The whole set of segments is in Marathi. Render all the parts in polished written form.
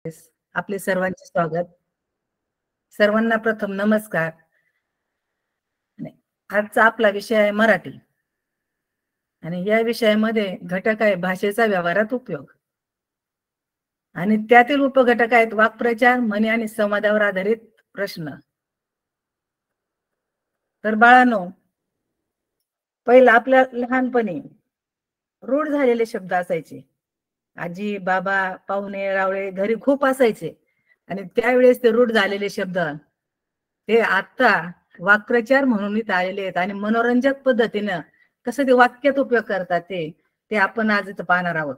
आपले सर्वांचे स्वागत. सर्वांना प्रथम नमस्कार. आजचा आपला विषय आहे मराठी आणि या विषयामध्ये घटक आहे भाषेचा व्यवहारात उपयोग आणि त्यातील उपघटक आहेत वाक्प्रचार, म्हणी आणि संवादावर आधारित प्रश्न. तर बाळांनो, पहिला आपल्या लहानपणी रूढ झालेले शब्द असायचे. आजी, बाबा, पाहुणे, रावळे घरी खूप असायचे आणि त्यावेळेस ते रूढ झालेले शब्द ते आता वाक्प्रचार म्हणून इथं आलेले आहेत आणि मनोरंजक पद्धतीनं कसं ते वाक्यात उपयोग करतात ते आपण आज इथं पाहणार आहोत.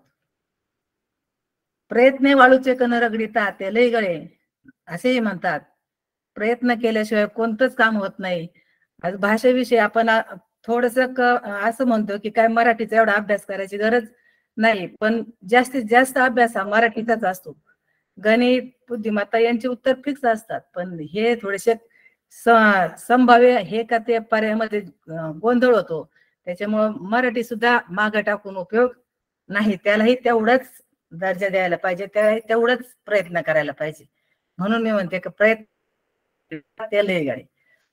प्रयत्न वाळूचे कण रगडिता ते लय गळे असेही म्हणतात. प्रयत्न केल्याशिवाय कोणतंच काम होत नाही. आज भाषेविषयी आपण थोडस असं म्हणतो की काय मराठीचा एवढा अभ्यास करायची गरज नाही, पण जास्तीत जास्त अभ्यास हा मराठीचाच असतो. गणित, बुद्धिमत्ता यांचे उत्तर फिक्स असतात, पण हे थोडेसे संभाव्य हे का ते पर्यायामध्ये गोंधळ होतो. त्याच्यामुळं मराठी सुद्धा मागे टाकून उपयोग नाही. त्यालाही तेवढाच दर्जा द्यायला पाहिजे, तेवढाच प्रयत्न करायला पाहिजे. म्हणून मी म्हणते की प्रयत्न त्याला गाडी.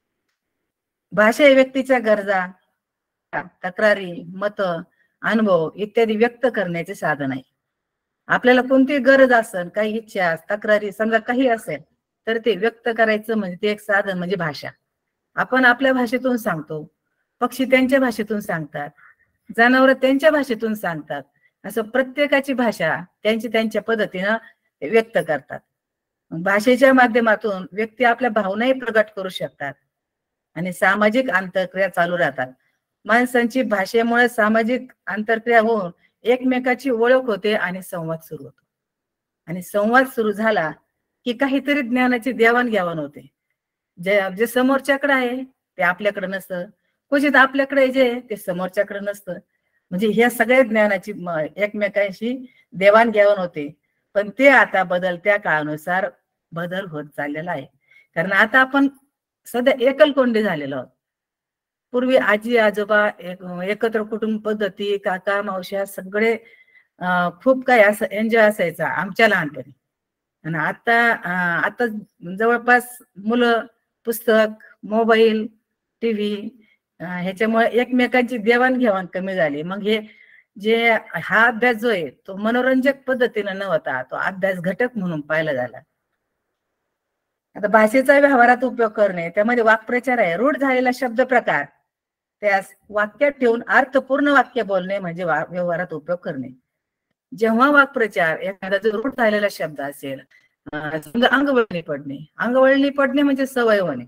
भाषा ही व्यक्तीच्या गरजा, तक्रारी, मत, अनुभव इत्यादी व्यक्त करण्याचे साधन आहे. आपल्याला कोणती गरज असेल, काही इच्छा, तक्रारी समजा काही असेल तर ते व्यक्त करायचं म्हणजे ते एक साधन म्हणजे भाषा. आपण आपल्या भाषेतून सांगतो, पक्षी त्यांच्या भाषेतून सांगतात, जनावर त्यांच्या भाषेतून सांगतात. असं प्रत्येकाची भाषा त्यांच्या पद्धतीनं व्यक्त करतात. भाषेच्या माध्यमातून व्यक्ती आपल्या भावनाही प्रगट करू शकतात आणि सामाजिक आंतरक्रिया चालू राहतात. माणसांची भाषेमुळे सामाजिक आंतरक्रिया होऊन एकमेकाची ओळख होते आणि संवाद सुरू होतो. आणि संवाद सुरू झाला की काहीतरी ज्ञानाची देवाणघेवाण होते. जे समोरच्याकडे आहे ते आपल्याकडे नसतं, क्वचित आपल्याकडे जे ते समोरच्याकडे नसतं. म्हणजे ह्या सगळ्या ज्ञानाची एकमेकांशी देवाणघेवाण होते. पण ते आता बदलत्या काळानुसार बदल होत चाललेला आहे. कारण आता आपण सध्या एकलकोंडी झालेलो आहोत. पूर्वी आजी आजोबा एकत्र कुटुंब पद्धती, काका मावश्या सगळे खूप काही असं एन्जॉय असायचा आमच्या लहानपणी. आणि आता जवळपास मुलं पुस्तक, मोबाईल, टीव्ही ह्याच्यामुळे एकमेकांची देवाणघेवाण कमी झाली. मग हा अभ्यास जो आहे तो मनोरंजक पद्धतीने न होता तो अभ्यास घटक म्हणून पाहिला झाला. आता भाषेचा व्यवहारात उपयोग करणे त्यामध्ये वाक्प्रचार आहे. रूढ झालेला शब्द प्रकार त्यास वाक्यात ठेवून अर्थपूर्ण वाक्य बोलणे म्हणजे व्यवहारात उपयोग करणे. जेव्हा वाक्प्रचार एखादा जो रूढ झालेला शब्द असेल, अंगवळणी पडणे म्हणजे सवय होणे.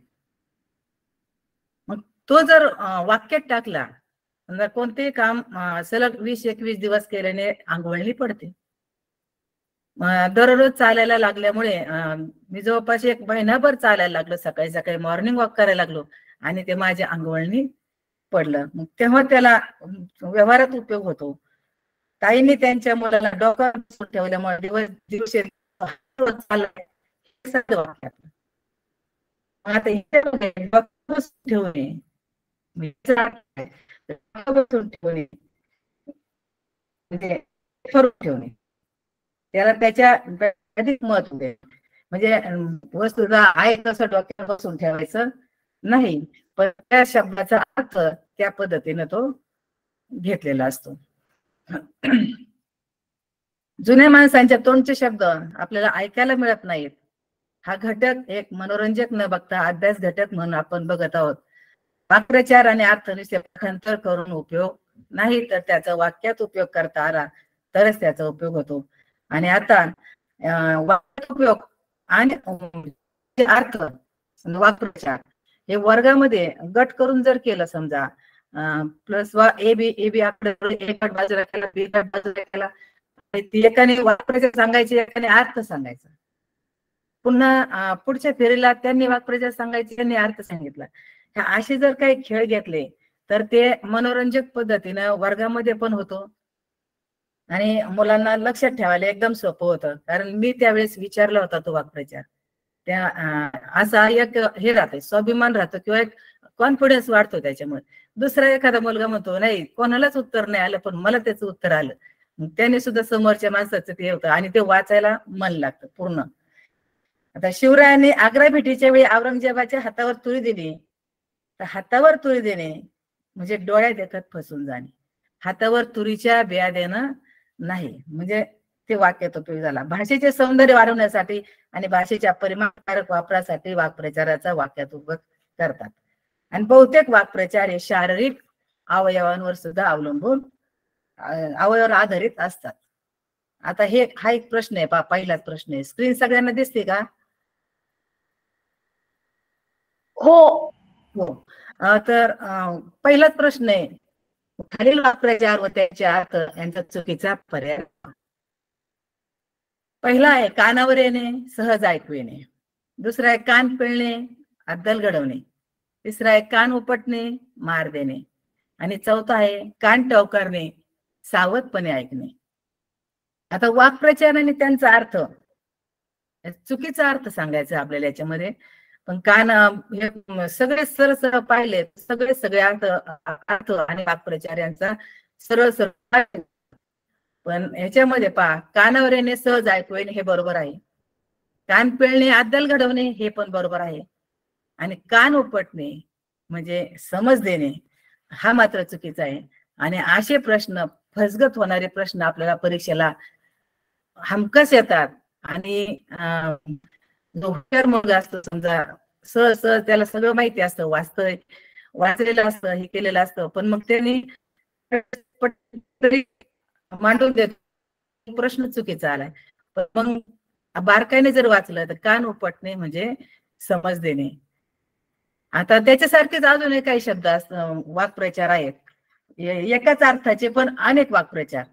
मग तो जर वाक्यात टाकला, कोणतेही काम सलग 20-21 दिवस केल्याने अंगवळणी पडते. दररोज चालायला लागल्यामुळे मी जवळपास 1 महिनाभर चालायला लागलो, सकाळी सकाळी मॉर्निंग वॉक करायला लागलो आणि ते माझ्या अंगवळणी पडलं. मग तेव्हा त्याला व्यवहारात उपयोग होतो. ताईंनी त्यांच्या मुलाला डोक्यावर ठेवल्यामुळे दिवस ठेवणे ठेवणे त्याला त्याच्या अधिक महत्व दे. म्हणजे वस्तूला आहे तसं डोक्यावर बसून ठेवायचं नाही, पण त्या शब्दाचा अर्थ त्या पद्धतीने तो घेतलेला असतो. जुन्या माणसांच्या तोंडचे शब्द आपल्याला ऐकायला मिळत नाहीत. हा घटक एक मनोरंजक न बघता अभ्यास घटक म्हणून आपण बघत आहोत. वाक्प्रचार आणि अर्थनिश्चय पाठांतर करून उपयोग नाही, तर त्याचा वाक्यात उपयोग करता आला तरच त्याचा उपयोग होतो. आणि आता वाक्यात उपयोग आणि अर्थ वाक्प्रचार हे वर्गामध्ये गट करून जर केलं, समजा प्लस एबी आकडे एका बाजूला केला, बी बाजूला केला, एकाने वाक्प्रचार सांगायचे, एकाने अर्थ सांगायचा. पुन्हा पुढच्या फेरीला त्यांनी वाक्प्रचार सांगायचे, त्यांनी अर्थ सांगितला. असे जर काही खेळ घेतले तर ते मनोरंजक पद्धतीनं वर्गामध्ये पण होतो आणि मुलांना लक्षात ठेवायला एकदम सोपं होतं. कारण मी त्यावेळेस विचारला होता तो वाक्प्रचार. त्या असा एक हे राहते, स्वाभिमान राहतो किंवा एक कॉन्फिडन्स वाढतो त्याच्यामुळे. दुसरा एखादा मुलगा म्हणतो नाही कोणालाच उत्तर नाही आलं पण मला त्याचं उत्तर आलं, त्याने सुद्धा समोरच्या माणसाचं ते होतं आणि ते वाचायला मन लागतं पूर्ण. आता शिवरायाने आग्रा भेटीच्या वेळी औरंगजेबाच्या हातावर तुरी दिली, तर हातावर तुरी देणे म्हणजे डोळ्यात देखत फसून जाणे. हातावर तुरीच्या बिया देणं नाही, म्हणजे ते वाक्यात उपयोग झाला. भाषेचे सौंदर्य वाढवण्यासाठी आणि भाषेच्या परिणामकारक वापरासाठी वाक्प्रचाराचा वाक्यात उपयोग करतात. आणि बहुतेक वाक्प्रचार हे शारीरिक अवयवांवर सुद्धा अवलंबून अवयवावर आधारित असतात. आता हा एक प्रश्न आहे, पहिलाच प्रश्न आहे. स्क्रीन सगळ्यांना दिसते का? हो हो. तर पहिलाच प्रश्न आहे, खालील वाक्प्रचार व त्याचे अर्थ यांचा चुकीचा पर्याय. पहिला आहे कानावर येणे, सहज ऐकू येणे. दुसरा आहे कान पिळणे, अद्दल घडवणे. तिसरा आहे कान उपटणे, मार देणे. आणि चौथा आहे कान टवकारणे, सावधपणे ऐकणे. आता वाक्प्रचार आणि त्यांचा अर्थ, चुकीचा अर्थ सांगायचा आपल्याला याच्यामध्ये. पण कान हे सगळे सरळ पाहिले, सगळे अर्थ आणि वाक्प्रचार यांचा सरळ सरळ. पण ह्याच्यामध्ये पहा, कानावर येणे, सहज ऐकू येणे हे बरोबर आहे. कान पिळणे, अद्दल घडवणे हे पण बरोबर आहे. आणि कान उपटणे म्हणजे समज देणे हा मात्र चुकीचा आहे. आणि असे प्रश्न, फसगत होणारे प्रश्न आपल्याला परीक्षेला हमखास येतात. आणि जो हुशार मुलगा असतो समजा, सहज त्याला सगळं माहिती असतं, वाचलेलं असतं, हे केलेलं असतं, पण मग त्यांनी मांडून देतो, प्रश्न चुकीचा आलाय. पण मग बारकाईने जर वाचलं तर कान उपटणे म्हणजे समज देणे. आता त्याच्यासारखेच अजूनही काही शब्द असतात, वाक्प्रचार आहेत एकाच अर्थाचे पण अनेक वाक्प्रचार.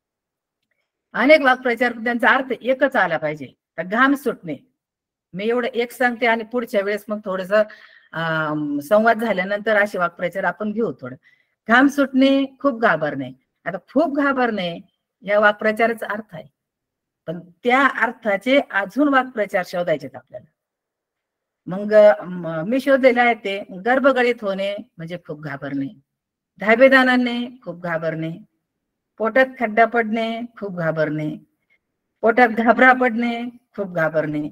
त्यांचा अर्थ एकच आला पाहिजे. तर घाम सुटणे, मी एवढं एक सांगते आणि पुढच्या वेळेस मग थोडस संवाद झाल्यानंतर असे वाक्प्रचार आपण घेऊ. थोडं घाम सुटणे, खूप घाबरणे. आता खूप घाबरणे या वाक्प्रचाराचा अर्थ आहे, पण त्या अर्थाचे अजून वाक्प्रचार शोधायचे आपल्याला. मग मी शोधलेले आहे ते, गर्भगळीत होणे म्हणजे खूप घाबरणे, धाबेदानाने खूप घाबरणे, पोटात खड्डा पडणे खूप घाबरणे, पोटात घाबरा पडणे खूप घाबरणे,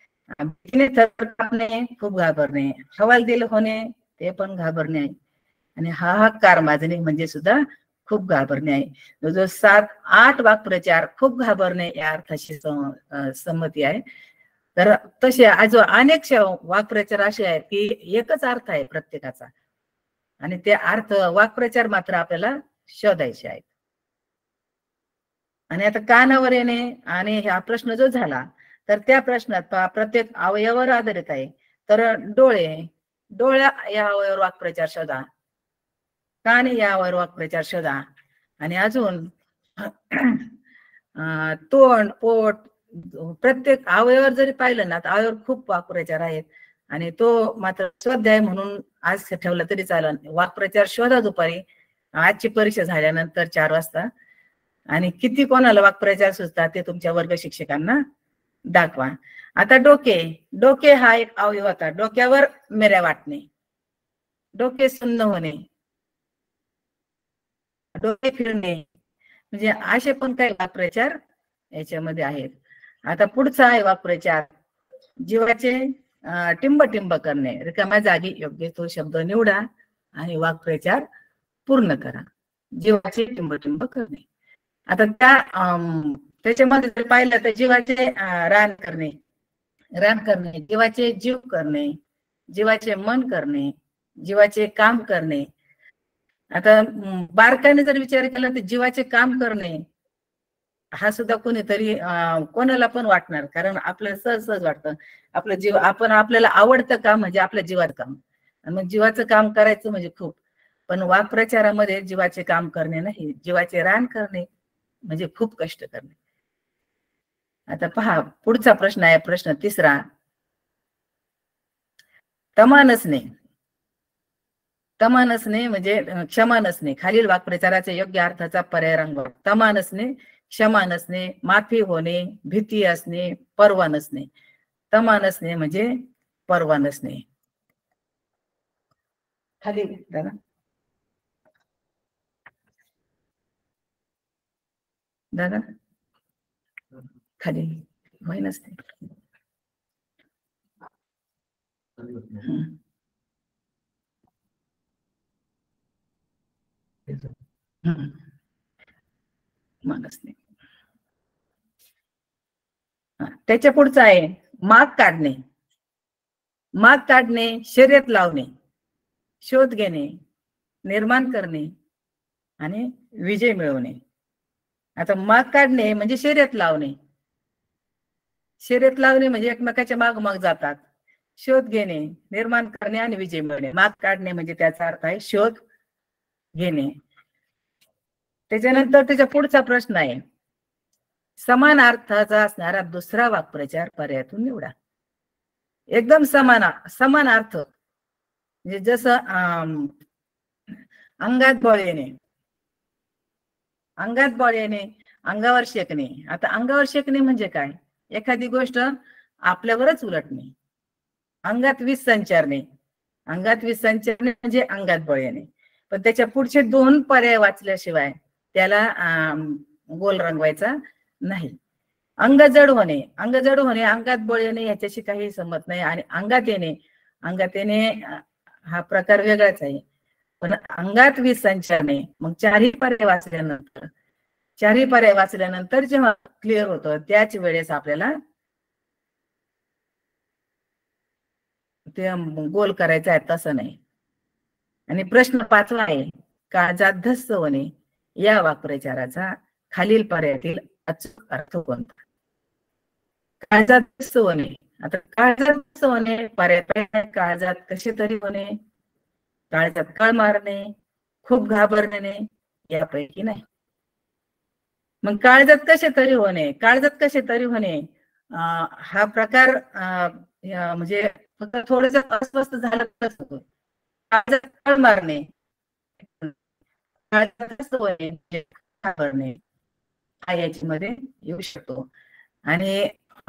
कापणे खूप घाबरणे, हवालदिल होणे ते पण घाबरणे आहे. आणि हाहाकार माजणे म्हणजे सुद्धा खूप घाबरणे आहे. जो 7-8 वाक्प्रचार खूप घाबरणे या अर्थाशी संमती आहे. तर तसे आज अनेक वाक्प्रचार असे आहेत की एकच अर्थ आहे प्रत्येकाचा, आणि ते अर्थ वाक्प्रचार मात्र आपल्याला शोधायचे आहेत. आणि आता कानावर येणे आणि हा प्रश्न जो झाला, तर त्या प्रश्नात प्रत्येक अवयवावर आधारित आहे. तर डोळ्या या अवयवावर वाक्प्रचार शोधा, कान या अवयवावर वाक्प्रचार शोधा. आणि अजून तोंड, पोट, प्रत्येक अवयवावर जरी पाहिलं ना तर अवयवावर खूप वाक्प्रचार आहेत. आणि तो मात्र स्वाध्याय म्हणून आज ठेवला तरी चालेल. वाक्प्रचार शोधा दुपारी, आजची परीक्षा झाल्यानंतर 4 वाजता. आणि किती कोणाला वाक्प्रचार सुचतात ते तुमच्या वर्ग शिक्षकांना दाखवा. आता डोके हा एक अवयव होता. डोक्यावर मिऱ्या वाटणे, डोके सुन्न होणे, डोके फिरणे, म्हणजे असे पण काही वाक्प्रचार याच्यामध्ये आहेत. आता पुढचा आहे वाक्प्रचार, जीवाचे टिंब करणे. रिकाम्या जागी योग्य तो शब्द निवडा आणि वाक्प्रचार पूर्ण करा. जीवाचे टिंब करणे. आता त्याच्यामध्ये जर पाहिलं तर जीवाचे रान करणे, जीवाचे जीव करणे, जीवाचे मन करणे, जीवाचे काम करणे. आता बारकाईने जर विचार केला तर जीवाचे काम करणे हा सुद्धा कोणीतरी कोणाला पण वाटणार, कारण आपल्याला सहज वाटतं आपलं जीव, आपल्याला आवडतं काम म्हणजे आपल्या जीवाचं काम. आणि मग जीवाचं काम करायचं म्हणजे खूप. पण वाक्प्रचारामध्ये जीवाचे काम करणे नाही, जीवाचे रान करणे म्हणजे खूप कष्ट करणे. आता पहा पुढचा प्रश्न आहे, प्रश्न तिसरा, तमा नसणे म्हणजे क्षमा नसणे. खालील वाक्प्रचाराच्या योग्य अर्थाचा पर्याय रंगवा. तमा नसणे, क्षमा नसणे, माफी होणे, भीती असणे, पर्वा नसणे. तमा नसणे म्हणजे पर्वा नसणे. खाली दादा दादा खाली होय नसते. मागच नाही. त्याच्या पुढचं आहे माग काढणे. माग काढणे, शर्यत लावणे, शोध घेणे, निर्माण करणे आणि विजय मिळवणे. आता माग काढणे म्हणजे शर्यत लावणे. शर्यत लावणे म्हणजे एकमेकाच्या माग माग जातात. शोध घेणे, निर्माण करणे आणि विजय मिळवणे. माग काढणे म्हणजे त्याचा अर्थ आहे शोध घेणे. त्याच्यानंतर त्याच्या पुढचा प्रश्न आहे समान अर्थाचा असणारा दुसरा वाक्प्रचार पर्यायातून निवडा. एकदम समान अर्थ म्हणजे जसं अंगात बळ येणे, अंगात बळ येणे, अंगावर शेकणे. आता अंगावर शेकणे म्हणजे काय? एखादी गोष्ट आपल्यावरच उलटणे. अंगात विष संचारणे, अंगात विष संचारणे म्हणजे अंगात बळ येणे. पण त्याच्या पुढचे दोन पर्याय वाचल्याशिवाय त्याला गोल रंगवायचा नाही. अंग जड होणे, अंग जड होणे, अंगात बळ येणे याच्याशी काही संबंध नाही. आणि अंगात येणे हा प्रकार वेगळाच आहे. पण अंगात विष संचारणे, मग चारही पर्याय वाचल्यानंतर जेव्हा क्लिअर होतं त्याच वेळेस आपल्याला ते गोल करायचं आहे, तसं नाही. आणि प्रश्न 5वा आहे काळजात धस्स होणे या वाक्प्रचाराचा खालील पर्यायातील अचूक अर्थ कोणता? काळजात धस्स होणे. आता काळजात धस्स होणे पर्याय काळजात कसे तरी होणे, काळजात कळ मारणे, खूप घाबरणे यापैकी नाही. मग काळजात कसे तरी होणे हा प्रकार म्हणजे फक्त थोडस अस्वस्थ झालं तरच होतो. काळजात कळ मारणे, काळजात होणे, घाबरणे हा याच्यामध्ये येऊ शकतो. आणि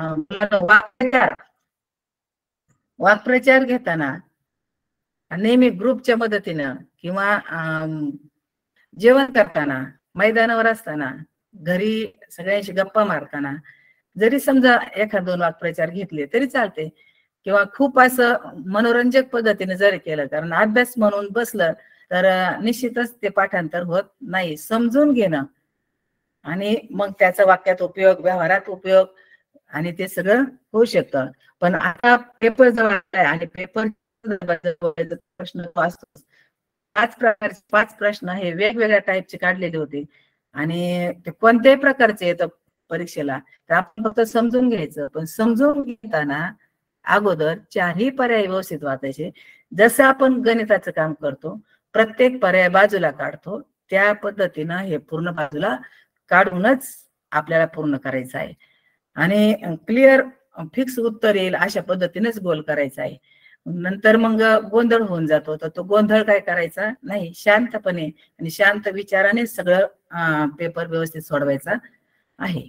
वाक्प्रचार घेताना नेहमी ग्रुपच्या मदतीनं किंवा जेवण करताना, मैदानावर असताना, घरी सगळ्यांशी गप्पा मारताना जरी समजा एखाद दोन वाक्प्रचार घेतले तरी चालते. किंवा खूप असं मनोरंजक पद्धतीने जरी केलं, कारण अभ्यास म्हणून बसलं तर निश्चितच ते पाठांतर होत नाही. समजून घेणं आणि मग त्याचा वाक्यात उपयोग, व्यवहारात उपयोग आणि ते सगळं होऊ शकतं. पण आता पेपर जवळ आहे आणि पेपर प्रश्न असतो. 5 प्रश्न हे वेगवेगळ्या टाईपचे काढलेले होते आणि ते कोणत्याही प्रकारचे येतं परीक्षेला, तर आपण फक्त समजून घ्यायचं. पण समजून घेताना अगोदर चारही पर्याय व्यवस्थित वाचायचे. जसं आपण गणिताचं काम करतो, प्रत्येक पर्याय बाजूला काढतो, त्या पद्धतीनं हे पूर्ण बाजूला काढूनच आपल्याला पूर्ण करायचं आहे. आणि क्लिअर फिक्स उत्तर येईल अशा पद्धतीनेच गोल करायचा आहे. नंतर मग गोंधळ होऊन जातो, तर तो गोंधळ काय करायचा नाही, शांतपणे आणि शांत विचाराने सगळं पेपर व्यवस्थित सोडवायचा आहे.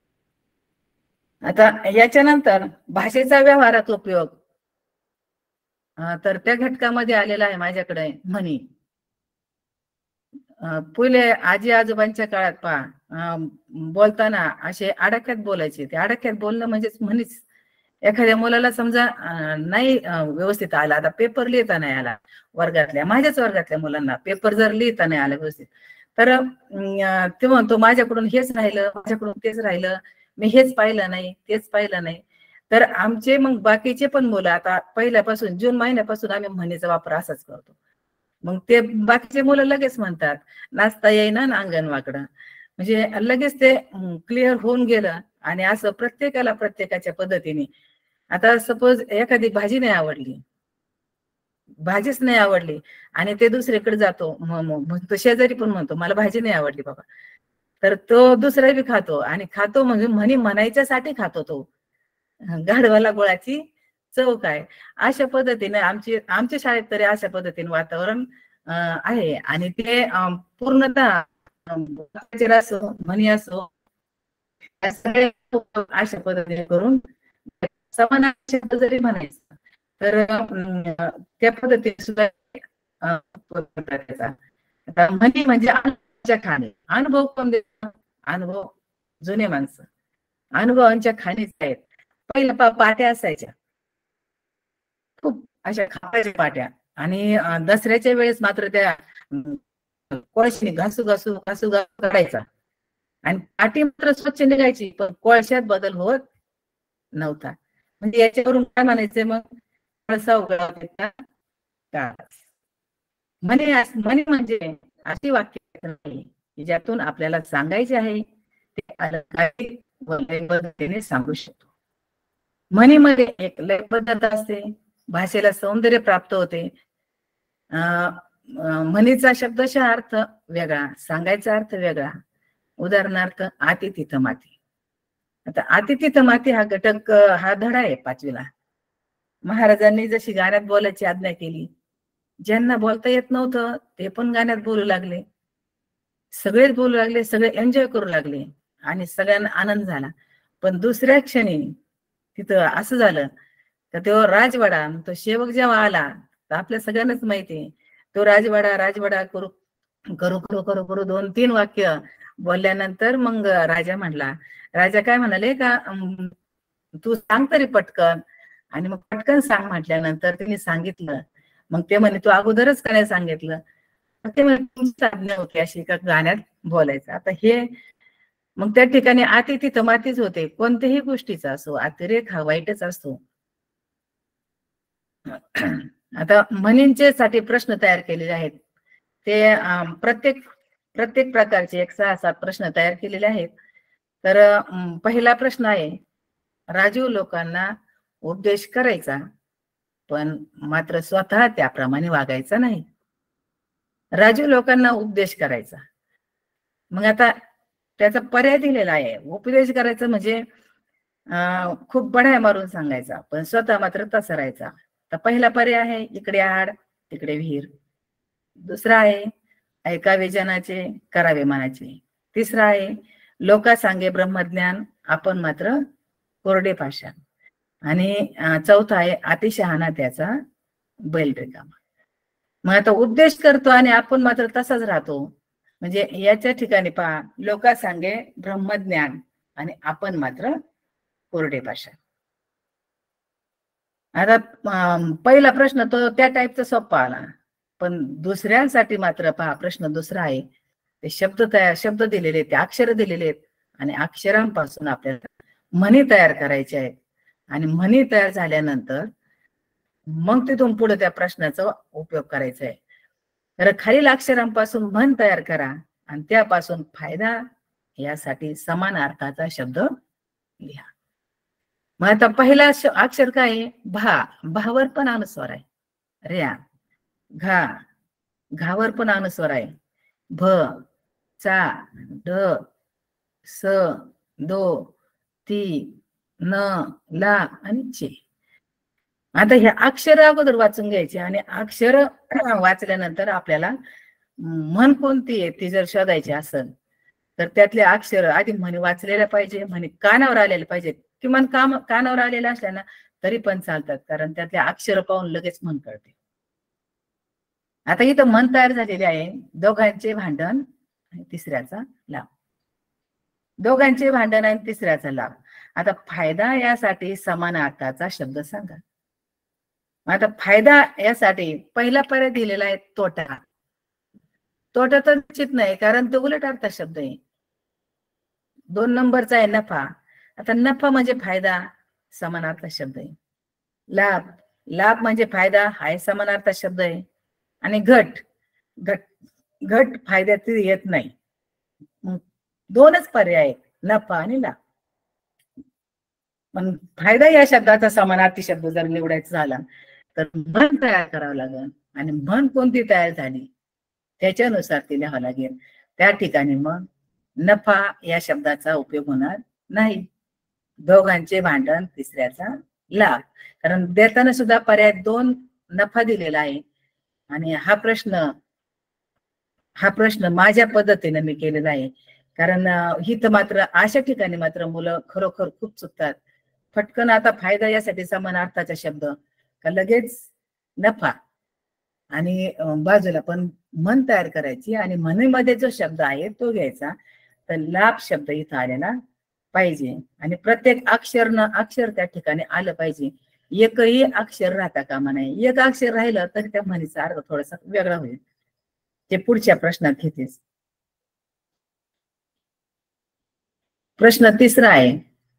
आता याच्यानंतर भाषेचा व्यवहारात उपयोग, तर त्या घटकामध्ये आलेला आहे माझ्याकडे म्हणी. पहिले आजी आजोबांच्या काळात पहा बोलताना असे आडक्यात बोलायचे. ते आडक्यात बोलणं म्हणजेच म्हणीच. एखाद्या मुलाला समजा नाही व्यवस्थित आला, आता पेपर लिहिता नाही आला वर्गातल्या, माझ्याच वर्गातल्या मुलांना पेपर जर लिहिता नाही आला व्यवस्थित, तर ते म्हणतो माझ्याकडून हेच राहिलं, माझ्याकडून तेच राहिलं, मी हेच पाहिलं नाही, तेच पाहिलं नाही. तर आमचे मग बाकीचे पण मुलं आता पहिल्यापासून जून महिन्यापासून आम्ही म्हणीचा वापर असाच करतो. मग ते बाकीचे मुलं लगेच म्हणतात नाचता येईना ना अंगण वाकडं, म्हणजे लगेच ते क्लिअर होऊन गेलं. आणि असं प्रत्येकाला प्रत्येकाच्या पद्धतीने, आता सपोज एखादी भाजीच नाही आवडली आणि ते दुसरीकडे जातो, तो शेजारी पण म्हणतो मला भाजी नाही आवडली बाबा, तर तो दुसरा बी खातो आणि खातो म्हणजे म्हणायच्यासाठी खातो तो. गाढवाला गुळाची चव काय, अशा पद्धतीने आमच्या शाळेत तरी अशा पद्धतीने वातावरण आहे. आणि ते पूर्णतः असो म्हणी असो अशा पद्धतीने करून समान शब्द जरी म्हणायचं तर त्या पद्धतीने सुद्धा म्हणी म्हणजे खाणे. अनुभव कोण देतो? अनुभव जुने माणसं अनुभवांच्या खाणीच आहेत. पहिल्या पाट्या असायच्या, खूप अशा खापाच्या पाट्या, आणि दसऱ्याच्या वेळेस मात्र त्या कोळशाने घासू घासू घासू घासू करायचा, आणि पाटी मात्र स्वच्छ निघायची, पण कोळशात बदल होत नव्हता. म्हणजे याच्यावरून काय म्हणायचंय मग, कोळसा उघडा का. म्हणे म्हणे म्हणजे अशी वाक्य नाही ज्यातून आपल्याला सांगायचे आहे ते अलंकारिक व लयबद्धतेने सांगू शकतो. म्हणीमध्ये एक लयबद्धता असते, भाषेला सौंदर्य प्राप्त होते. म्हणीचा शब्दशः अर्थ वेगळा, सांगायचा अर्थ वेगळा. उदाहरणार्थ आती तिथं माती. आता आती तिथं माती हा घटक, हा धडा आहे 5वीला. महाराजांनी जशी गाण्यात बोलायची आज्ञा केली, ज्यांना बोलता येत नव्हतं ते पण गाण्यात बोलू लागले, सगळेच बोलू लागले, सगळे एन्जॉय करू लागले, आणि सगळ्यांना आनंद झाला. पण दुसऱ्या क्षणी तिथं असं झालं तर तो राजवाडा, तो सेवक जेव्हा आला, तर आपल्या सगळ्यांनाच माहिती, तो राजवाडा राजवाडा करू करू करू करू करू 2-3 वाक्य बोलल्यानंतर मग राजा म्हणला, राजा काय म्हणाले का, तू सांग तरी पटकन. आणि मग पटकन सांग म्हटल्यानंतर तिने सांगितलं. मग ते म्हणे तू अगोदरच काय सांगितलं. ते म्हणे तुमची आज्ञा होती अशी का गाण्यात बोलायचं. आता हे मग त्या ठिकाणी आती तिथं मातीच होते. कोणत्याही गोष्टीचा असो अतिरेक हा वाईटच असतो. आता म्हणींचे साठी प्रश्न तयार केलेले आहेत. ते प्रत्येक प्रकारचे 6-7 प्रश्न तयार केलेले आहेत. तर पहिला प्रश्न आहे, राजीव लोकांना उपदेश करायचा, पण मात्र स्वतः त्याप्रमाणे वागायचा नाही. राजीव लोकांना उपदेश करायचा, मग आता त्याचा पर्याय दिलेला आहे. उपदेश करायचं म्हणजे खूप बढाया मारून सांगायचा, पण स्वतः मात्र तसा राहायचा. तर पहिला पर्याय आहे, इकडे आड तिकडे विहीर. दुसरा आहे, ऐकावे जनाचे करावे मनाचे. तिसरा आहे, लोका सांगे ब्रह्मज्ञान आपण मात्र कोरडे पाषाण. आणि चौथा आहे, अतिशहाणा त्याचा बैल रिकामा. मग आता उपदेश करतो आणि आपण मात्र तसाच राहतो, म्हणजे याच्या ठिकाणी पहा, लोका सांगे ब्रह्मज्ञान आणि आपण मात्र कोरडे पाषाण. आता पहिला प्रश्न तो त्या टाईपचा सोपा आला, पण दुसऱ्यांसाठी मात्र पहा प्रश्न दुसरा आहे. ते शब्द दिलेले आहेत, ते अक्षर दिलेले आहेत, आणि अक्षरांपासून आपल्याला म्हणी तयार करायचे आहेत. आणि म्हणी तयार झाल्यानंतर मग तिथून पुढे त्या प्रश्नाचा उपयोग करायचा आहे. तर खालील अक्षरांपासून म्हण तयार करा आणि त्यापासून फायदा यासाठी समान अर्थाचा शब्द लिहा. मग आता पहिला अक्षर काय आहे, भा. भावर पण अनुस्वार आहे. र्या. घा. घावर पण अनुस्वार आहे. भ. चा. ढ. स. दो. ती. न. ला आणि चे. आता हे अक्षर अगोदर वाचून घ्यायचे, आणि अक्षर वाचल्यानंतर आपल्याला म्हण कोणती आहे ती जर शोधायची असेल तर त्यातले अक्षर आधी म्हणी वाचलेल्या पाहिजे, म्हणी कानावर आलेले पाहिजे. किमान कानावर आलेल्या असल्या ना तरी पण चालतात, कारण त्यातले अक्षर पाहून लगेच म्हण कळते. आता इथं म्हण तयार झालेली आहे, दोघांचे भांडण आणि तिसऱ्याचा लाभ. दोघांचे भांडण आणि तिसऱ्याचा लाभ. आता फायदा यासाठी समान अर्थाचा शब्द सांगा. आता फायदा यासाठी पहिला पर्याय दिलेला आहे तोटा. तोटा तर निश्चित नाही, कारण तो उलट अर्थ शब्द आहे. 2 नंबरचा आहे नफा. आता नफा म्हणजे फायदा, समानार्थ शब्द आहे. लाभ. लाभ म्हणजे फायदा, हा समानार्थ शब्द आहे. आणि घट. घट फायद्यात येत नाही. 2च पर्याय आहेत, नफा आणि लाभ. पण फायदा या शब्दाचा समानार्थी शब्द जर निवडायचा झाला तर म्हण तयार करावं लागेल, आणि म्हण कोणती तयार झाली त्याच्यानुसार ती लिहावं लागेल. त्या ठिकाणी मग नफा या शब्दाचा उपयोग होणार नाही. दोघांचे भांडण तिसऱ्याचा लाभ, कारण देताना सुद्धा पर्याय 2 नफा दिलेला आहे. आणि हा प्रश्न माझ्या पद्धतीने मी केलेला आहे, कारण हिथं मात्र अशा ठिकाणी मात्र मुलं खरोखर खूप चुकतात. फटकन आता फायदा यासाठी समान अर्थाचा शब्द का लगेच नफा, आणि बाजूला पण म्हण तयार करायची, आणि म्हणीमध्ये जो शब्द आहे तो घ्यायचा. तर लाभ शब्द इथं आलेला पाहिजे आणि प्रत्येक अक्षर त्या ठिकाणी आलं पाहिजे. एकही अक्षर राहता कामा नये. एक अक्षर राहिलं तरी त्या म्हणीचा अर्थ थोडासा वेगळा होईल. ते पुढच्या प्रश्नात घेतेच. प्रश्न तिसरा आहे,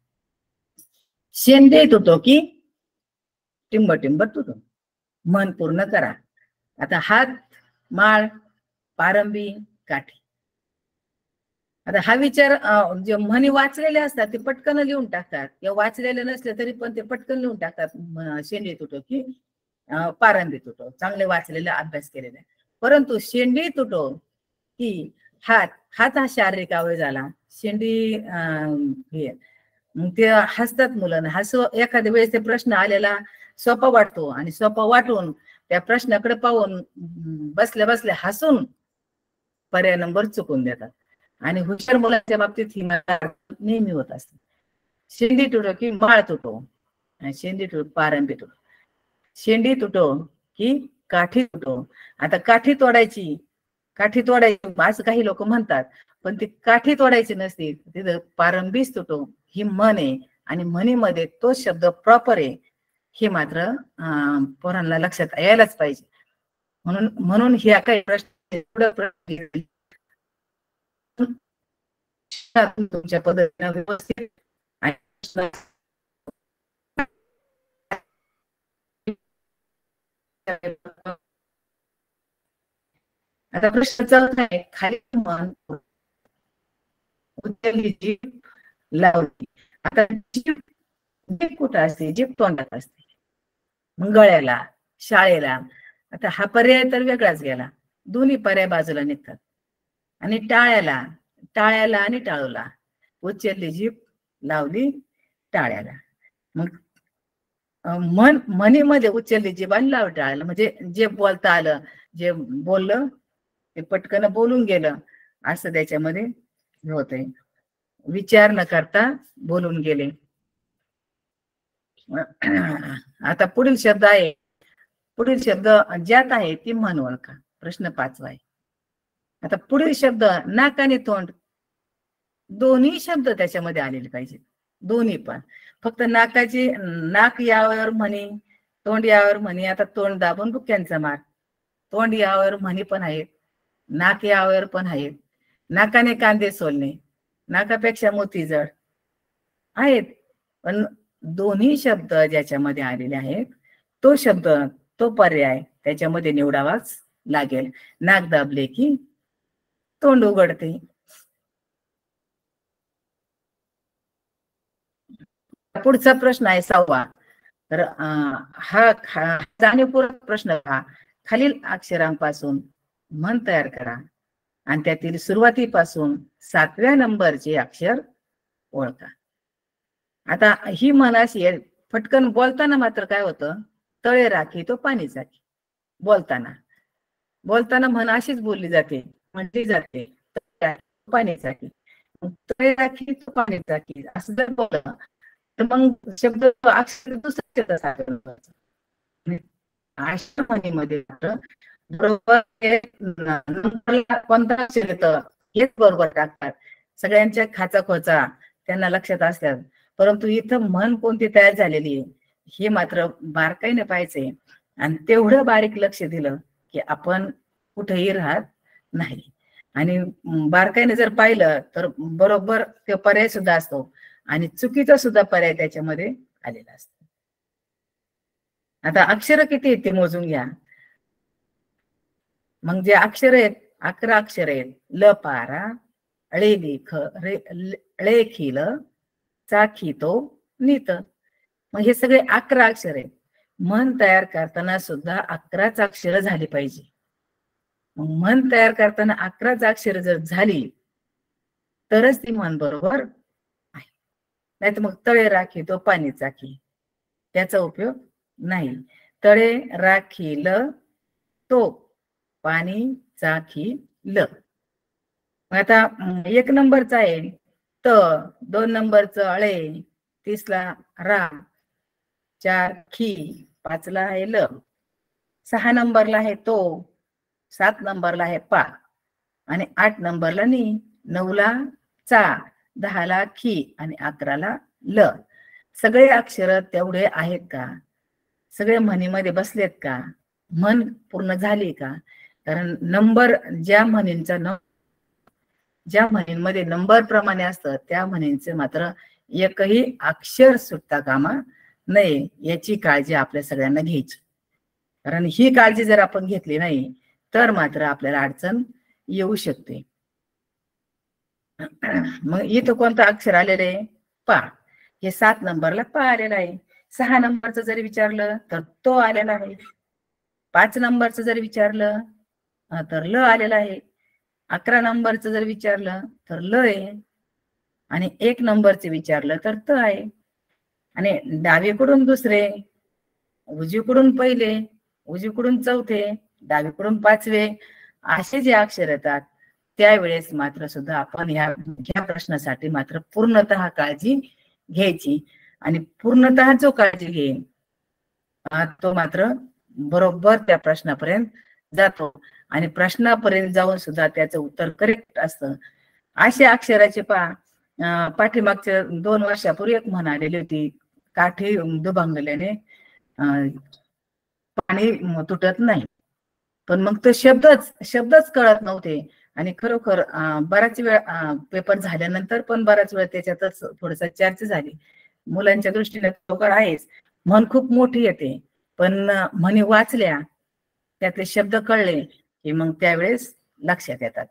शेंदे तुटो की टिंब टिंब तुटो. मन पूर्ण करा. आता हात, माळ, पारंबी, काठी. आता हा विचार जे म्हणी वाचलेले असतात ते पटकन लिहून टाकतात, किंवा वाचलेले नसले तरी पण ते पटकन लिहून टाकतात. शेंडी तुटो की पारंबी तुटो, चांगले वाचलेले, अभ्यास केलेले. परंतु शेंडी तुटो की हात, हात हा शारीरिक अवयव झाला. शेंडी हे मग ते हसतात मुलं. एखाद्या वेळेस ते प्रश्न आलेला सोपा वाटतो आणि सोपा वाटून त्या प्रश्नाकडे पाहून बसल्या बसल्या हसून पर्याय नंबर चुकून देतात. आणि हुशार मुलांच्या बाबतीत ही नेहमी होत असते. शेंडी तुटो की माळ तुटो, शेंडी तुटो पारंबी तुटो. शेंडी तुटो की काठी तुटो. आता काठी तोडायची असं काही लोक म्हणतात, पण ती काठी तोडायची नसते, तिथं पारंबीच तुटो ही म्हण आहे. आणि म्हणीमध्ये तो शब्द प्रॉपर आहे हे मात्र पोरांना लक्षात यायलाच पाहिजे. म्हणून ह्या काही प्रश्न तुमच्या पद्धतीने व्यवस्थित आता प्रश्न चौथा आहे, खाली मन उचलली जीभ लावली. आता जीभ कुठं असते? जीभ तोंडात असते, गळ्याला, शाळेला. आता हा पर्याय तर वेगळाच गेला, दोन्ही पर्याय बाजूला निघतात. आणि टाळ्याला आणि टाळूला. उचलली जीभ लावली टाळ्याला. मग म्हणीमध्ये उचलली जीभ आणि लावली टाळ्याला, म्हणजे जे बोलता आलं, जे बोललं ते पटकन बोलून गेलं असं त्याच्यामध्ये होतंय. विचार न करता बोलून गेले. आता पुढील शब्द ज्यात आहे ती म्हण ओळखा. प्रश्न 5 आहे. आता पुढील शब्द नाक आणि तोंड, दोन्ही शब्द त्याच्यामध्ये आलेले पाहिजे. दोन्ही पण. फक्त नाक यावर म्हणी, तोंड यावर म्हणी. आता तोंड दाबून बुक्यांचा मार. तोंड यावर म्हणी पण आहेत, नाक यावर पण आहेत. नाकाने कांदे सोलणे, नाकापेक्षा मोती जड आहेत. पण दोन्ही शब्द ज्याच्यामध्ये आलेले आहेत तो शब्द, तो पर्याय त्याच्यामध्ये निवडावाच लागेल. नाक दाबले की तोंड उघडते. पुढचा प्रश्न आहे 6वा. तर हा जाणीवपूर्वक प्रश्न हा. खालील अक्षरांपासून म्हण तयार करा आणि त्यातील सुरुवातीपासून 7व्या नंबरचे अक्षर ओळखा. आता ही म्हण अशी आहे, फटकन बोलताना मात्र काय होतं, तळे राखी तो पाणी चाकी. बोलताना म्हण अशीच बोलली जाते, म्हटली जाते, पाणी चाकी. तळे राखी तो पाणी चाकी असं जर बोललं तर मग शब्द अक्षर दुसरे अशा म्हणीमध्ये बरोबर कोणता अक्षर येतं हेच बरोबर टाकतात. सगळ्यांच्या खाचा खोचा त्यांना लक्षात असतात. परंतु इथं म्हण कोणती तयार झालेली आहे हे मात्र बारकाईने पाहायचंय. आणि तेवढं बारीक लक्ष दिलं की आपण कुठेही राहत नाही. आणि बारकाईने जर पाहिलं तर बरोबर ते पर्याय सुद्धा असतो आणि चुकीचा सुद्धा पर्याय त्याच्यामध्ये आलेला असतो. आता अक्षर किती आहेत ते मोजून घ्या. मग जे अक्षर आहेत 11 अक्षर आहेत. ल पारा, ळे लेख, ळे खिल, चाखी तो नीत. मग हे सगळे 11 अक्षर आहेत. मन तयार करताना सुद्धा 11च अक्षर झाली पाहिजे. मन तयार करताना 11च अक्षर जर झाली तरच ती मन बरोबर आहे. नाही तर मग तळे राखी तो पाणी चाकी त्याचा उपयोग नाही. तळे राखील तो पाणी चाखील. आता 1 नंबरचा आहे त, 2 नंबरचं अळे, 3ला रा, 4 खी, 5ला आहे ल, 6 नंबरला आहे तो, 7 नंबरला आहे पा आणि 8 नंबरला नी, 9ला चा, 10ला खी आणि 11ला ल. सगळे अक्षर तेवढे आहेत का? सगळे म्हणीमध्ये बसलेत का? म्हण पूर्ण झाली का? कारण नंबर ज्या म्हणींमध्ये नंबर प्रमाणे असतं त्या म्हणींचे मात्र एकही अक्षर सुटता कामा नये, याची काळजी आपल्या सगळ्यांना घ्यायची. कारण ही काळजी जर आपण घेतली नाही तर मात्र आपल्याला अडचण येऊ शकते. मग इथं कोणतं अक्षर आलेलं आहे? पा. हे 7 नंबरला पा आलेला आहे. 6 नंबरचं जरी विचारलं तर तो आलेला आहे. 5 नंबरचं जर विचारलं तर ल आलेला आहे. 11 नंबरचं जर विचारलं तर ल आहे. आणि 1 नंबरचं विचारलं तर त आहे. आणि डावीकडून दुसरे, उजवीकडून पहिले, उजवीकडून चौथे, डावीकडून 5वे असे जे अक्षर येतात त्यावेळेस मात्र सुद्धा आपण ह्या प्रश्नासाठी मात्र पूर्णतः काळजी घ्यायची. आणि पूर्णतः जो काळजी घेईल तो मात्र बरोबर त्या प्रश्नापर्यंत जातो. आणि प्रश्नापर्यंत जाऊन सुद्धा त्याचं उत्तर करेक्ट असतं. अशा अक्षराचे पाठीमागच्या 2 वर्षापूर्वी एक म्हण आलेली होती, काठी दुभांगल्याने पाणी तुटत नाही. पण मग तो शब्दच कळत नव्हते. आणि खरोखर बराच वेळ पेपर झाल्यानंतर पण बराच वेळ त्याच्यातच थोडस चर्चा झाली. मुलांच्या दृष्टीने खरोखर आहेच, म्हण खूप मोठी येते, पण म्हणी वाचल्या, त्यातले शब्द कळले की मग त्यावेळेस लक्षात येतात.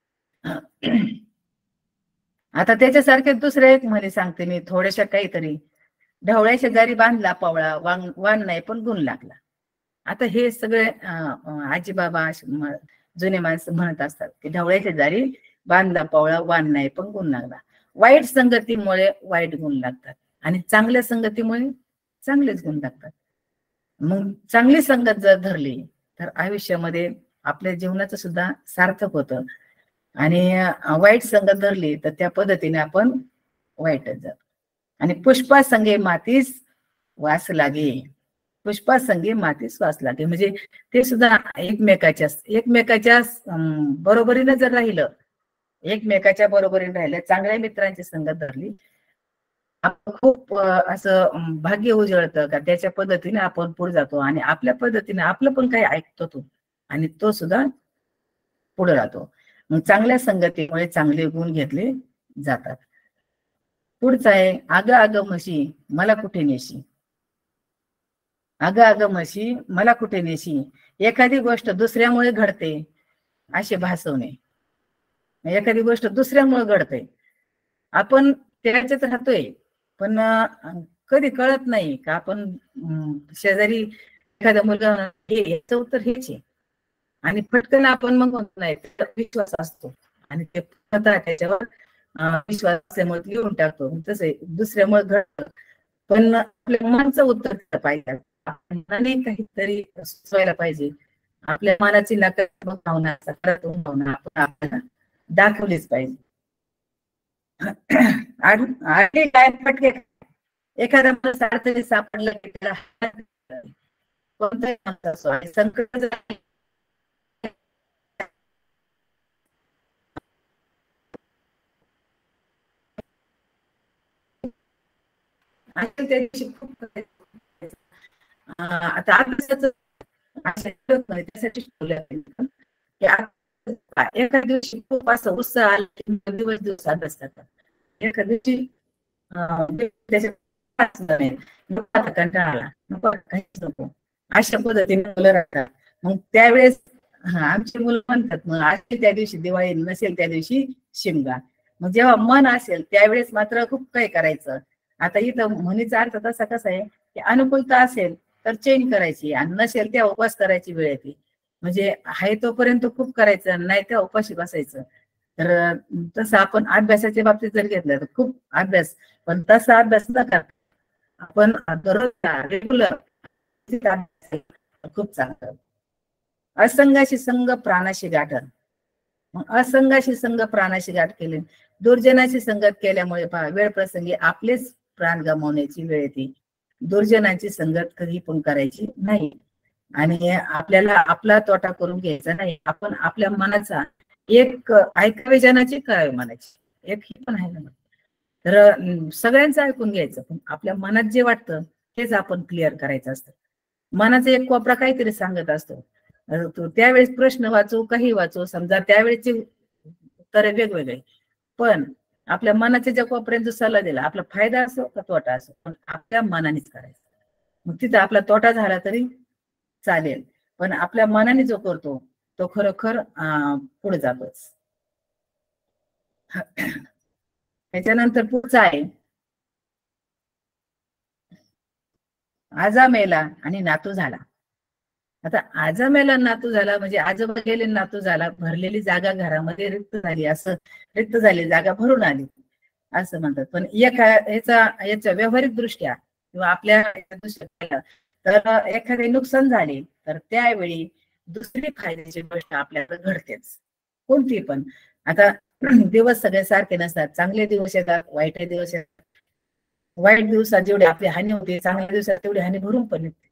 आता त्याच्यासारखे दुसरे एक म्हणी सांगते मी थोड्याशा काहीतरी. ढवळ्या शेजारी बांधला पवळा, वाण नाही पण गुण लागला. आता हे सगळे आजीबाबा जुने माणसं म्हणत असतात की ढवळ्या शेजारी बांधला पवळा, वाण नाही पण गुण लागला. वाईट संगतीमुळे वाईट गुण लागतात आणि चांगल्या संगतीमुळे चांगलेच गुण लागतात. मग चांगली संगत जर धरली तर आयुष्यामध्ये आपल्या जीवनाचं सुद्धा सार्थक होतं. आणि वाईट संगत धरली तर त्या पद्धतीने आपण वाईटच जातो. आणि पुष्पा संगे मातीस वास लागे, पुष्पा संगे मातीस वास लागे म्हणजे ते सुद्धा एकमेकाच्या बरोबरीने जर राहिलं, एकमेकाच्या बरोबरीने राहिलं, चांगल्या मित्रांची संगत धरली, आपण खूप असं भाग्य उजळतं का त्याच्या पद्धतीने आपण पुढे जातो. आणि आपल्या पद्धतीने आपलं पण काही ऐकतो तो, आणि तो सुद्धा पुढे राहतो. मग चांगल्या संगतीमुळे चांगले गुण घेतले जातात. पुढचा आहे, अगं अगं म्हशी मला कुठे नेशी. अगं अगं म्हशी मला कुठे नेशी. एखादी गोष्ट दुसऱ्यामुळे घडते असे भासवणे. एखादी गोष्ट दुसऱ्यामुळे घडते, आपण त्याच्यात राहतोय पण कधी कळत नाही का आपण शेजारी एखादा मुलगा याचं उत्तर हेच आहे, आणि पटकन आपण मग म्हणतो नाही, विश्वास असतो आणि ते त्याच्यावर विश्वास असल्यामुळे लिहून टाकतो. तसे दुसऱ्यामुळे घडतं, पण आपल्या मनाचं उत्तर पाहिजे. मनाने काहीतरी सुचवायला पाहिजे. आपल्या मनाची नकारात्मक भावना, सकारात्मक भावना आपण आपल्याला दाखवलीच पाहिजे. आणि काय पटके एखादा माणूस अडचणीत सापडला की त्याला कोणताही माणूस असो आणि संकट त्या दिवशी खूप आता अभ्यासाचं त्यासाठी एका दिवशी खूप असं उत्साह आला दिवस अभ्यास करतात, एका दिवशी कंटाळा नको काहीच नको अशा पद्धतीने मुलं राहतात. मग त्यावेळेस आमची मुलं म्हणतात मग आजची त्या दिवशी दिवाळी नसेल त्या दिवशी शिमगा. मग जेव्हा मन असेल त्यावेळेस मात्र खूप काही करायचं. आता इथं म्हणीचा अर्थ तसा कसा आहे की अनुकूलता असेल तर चेंज करायची आणि नसेल त्या उपवास करायची वेळ येते. म्हणजे आहे तोपर्यंत खूप करायचं, नाही त्या उपाशी बसायचं. तर तसं आपण अभ्यासाच्या बाबतीत जर घेतलं तर खूप अभ्यास, पण तसा अभ्यास नका, आपण दररोज रेग्युलर खूप चांगलं. असंगाशी संग प्राणाशी गाठ, मग असंगाशी संग प्राणाशी गाठ केली. दुर्जनाची संगत केल्यामुळे वेळ प्रसंगी आपलेच प्राण गमावण्याची वेळ येते. दुर्जनाची संगत कधी पण करायची नाही आणि आपल्याला आपला तोटा करून घ्यायचा नाही. आपण आपल्या मनाचा एक ऐकावे जनाची करावे मनाची, एक ही पण आहे ना. तर सगळ्यांचं ऐकून घ्यायचं, पण आपल्या मनात जे वाटतं तेच आपण क्लिअर करायचं असतं. मनाचा एक कोपरा काहीतरी सांगत असतो, त्यावेळेस प्रश्न वाचू काही वाचू, समजा त्यावेळेची उत्तरे वेगवेगळे, पण आपल्या मनाच्या ज्या कोपऱ्यात जो सल्ला दिला, आपला फायदा असो का तोटा असो, पण आपल्या मनानेच करायचं. मग तिथं आपला तोटा झाला तरी चालेल, पण आपल्या मनाने जो करतो तो खरोखर पुढे जातोच. त्याच्यानंतर पुढचा आहे, आजा मेला आणि नातू झाला. आता आजा मेला नातू झाला म्हणजे आजोबा गेले नातू झाला, भरलेली जागा घरामध्ये रिक्त झाली, असं रिक्त झाली जागा भरून आली असं म्हणतात. पण याच्या व्यावहारिक दृष्ट्या किंवा आपल्या दृष्ट्या तर एखादे नुकसान झाले तर त्यावेळी दुसरी फायद्याची गोष्ट आपल्याला घडतेच, कोणती पण. आता दिवस सगळे सारखे नसतात, चांगले दिवस येतात, वाईट दिवस येतात. वाईट दिवसात जेवढी आपली हानी होते, चांगल्या दिवसात तेवढी हानी भरून पण येते.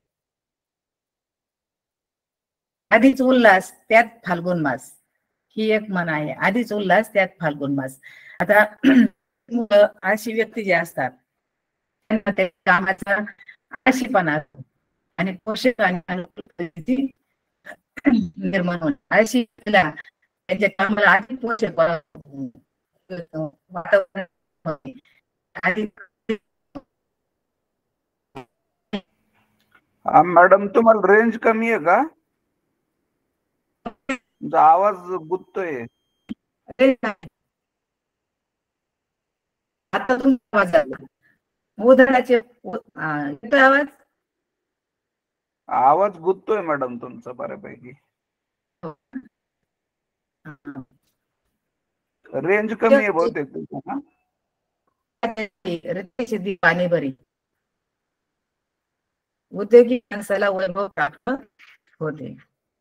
आधीच उल्हास त्यात फाल्गुन मास, ही एक म्हण आहे, आधीच उल्हास त्यात फाल्गुन मास. आता अशी व्यक्ती जे असतात त्यांना त्या कामाचा आळशीपणा आणि पोषक आणि निर्माण होणे, आळशी त्यांच्या कामाला अधिक पोषक वातावरण अधिक. मॅडम तुम्हाला रेंज कमी आहे का? तुमचा आवाज गुंततोय. आता तुमचा आवाज आला, उदाहरणाचे येतोय आवाज? आवाज गुंततोय मॅडम तुमचा बऱ्यापैकी. रेंज कमी आहे बहुतेक तुमचा. रत्याची पाणी बरी, उद्योगी माणसाला वैभव प्राप्त होते.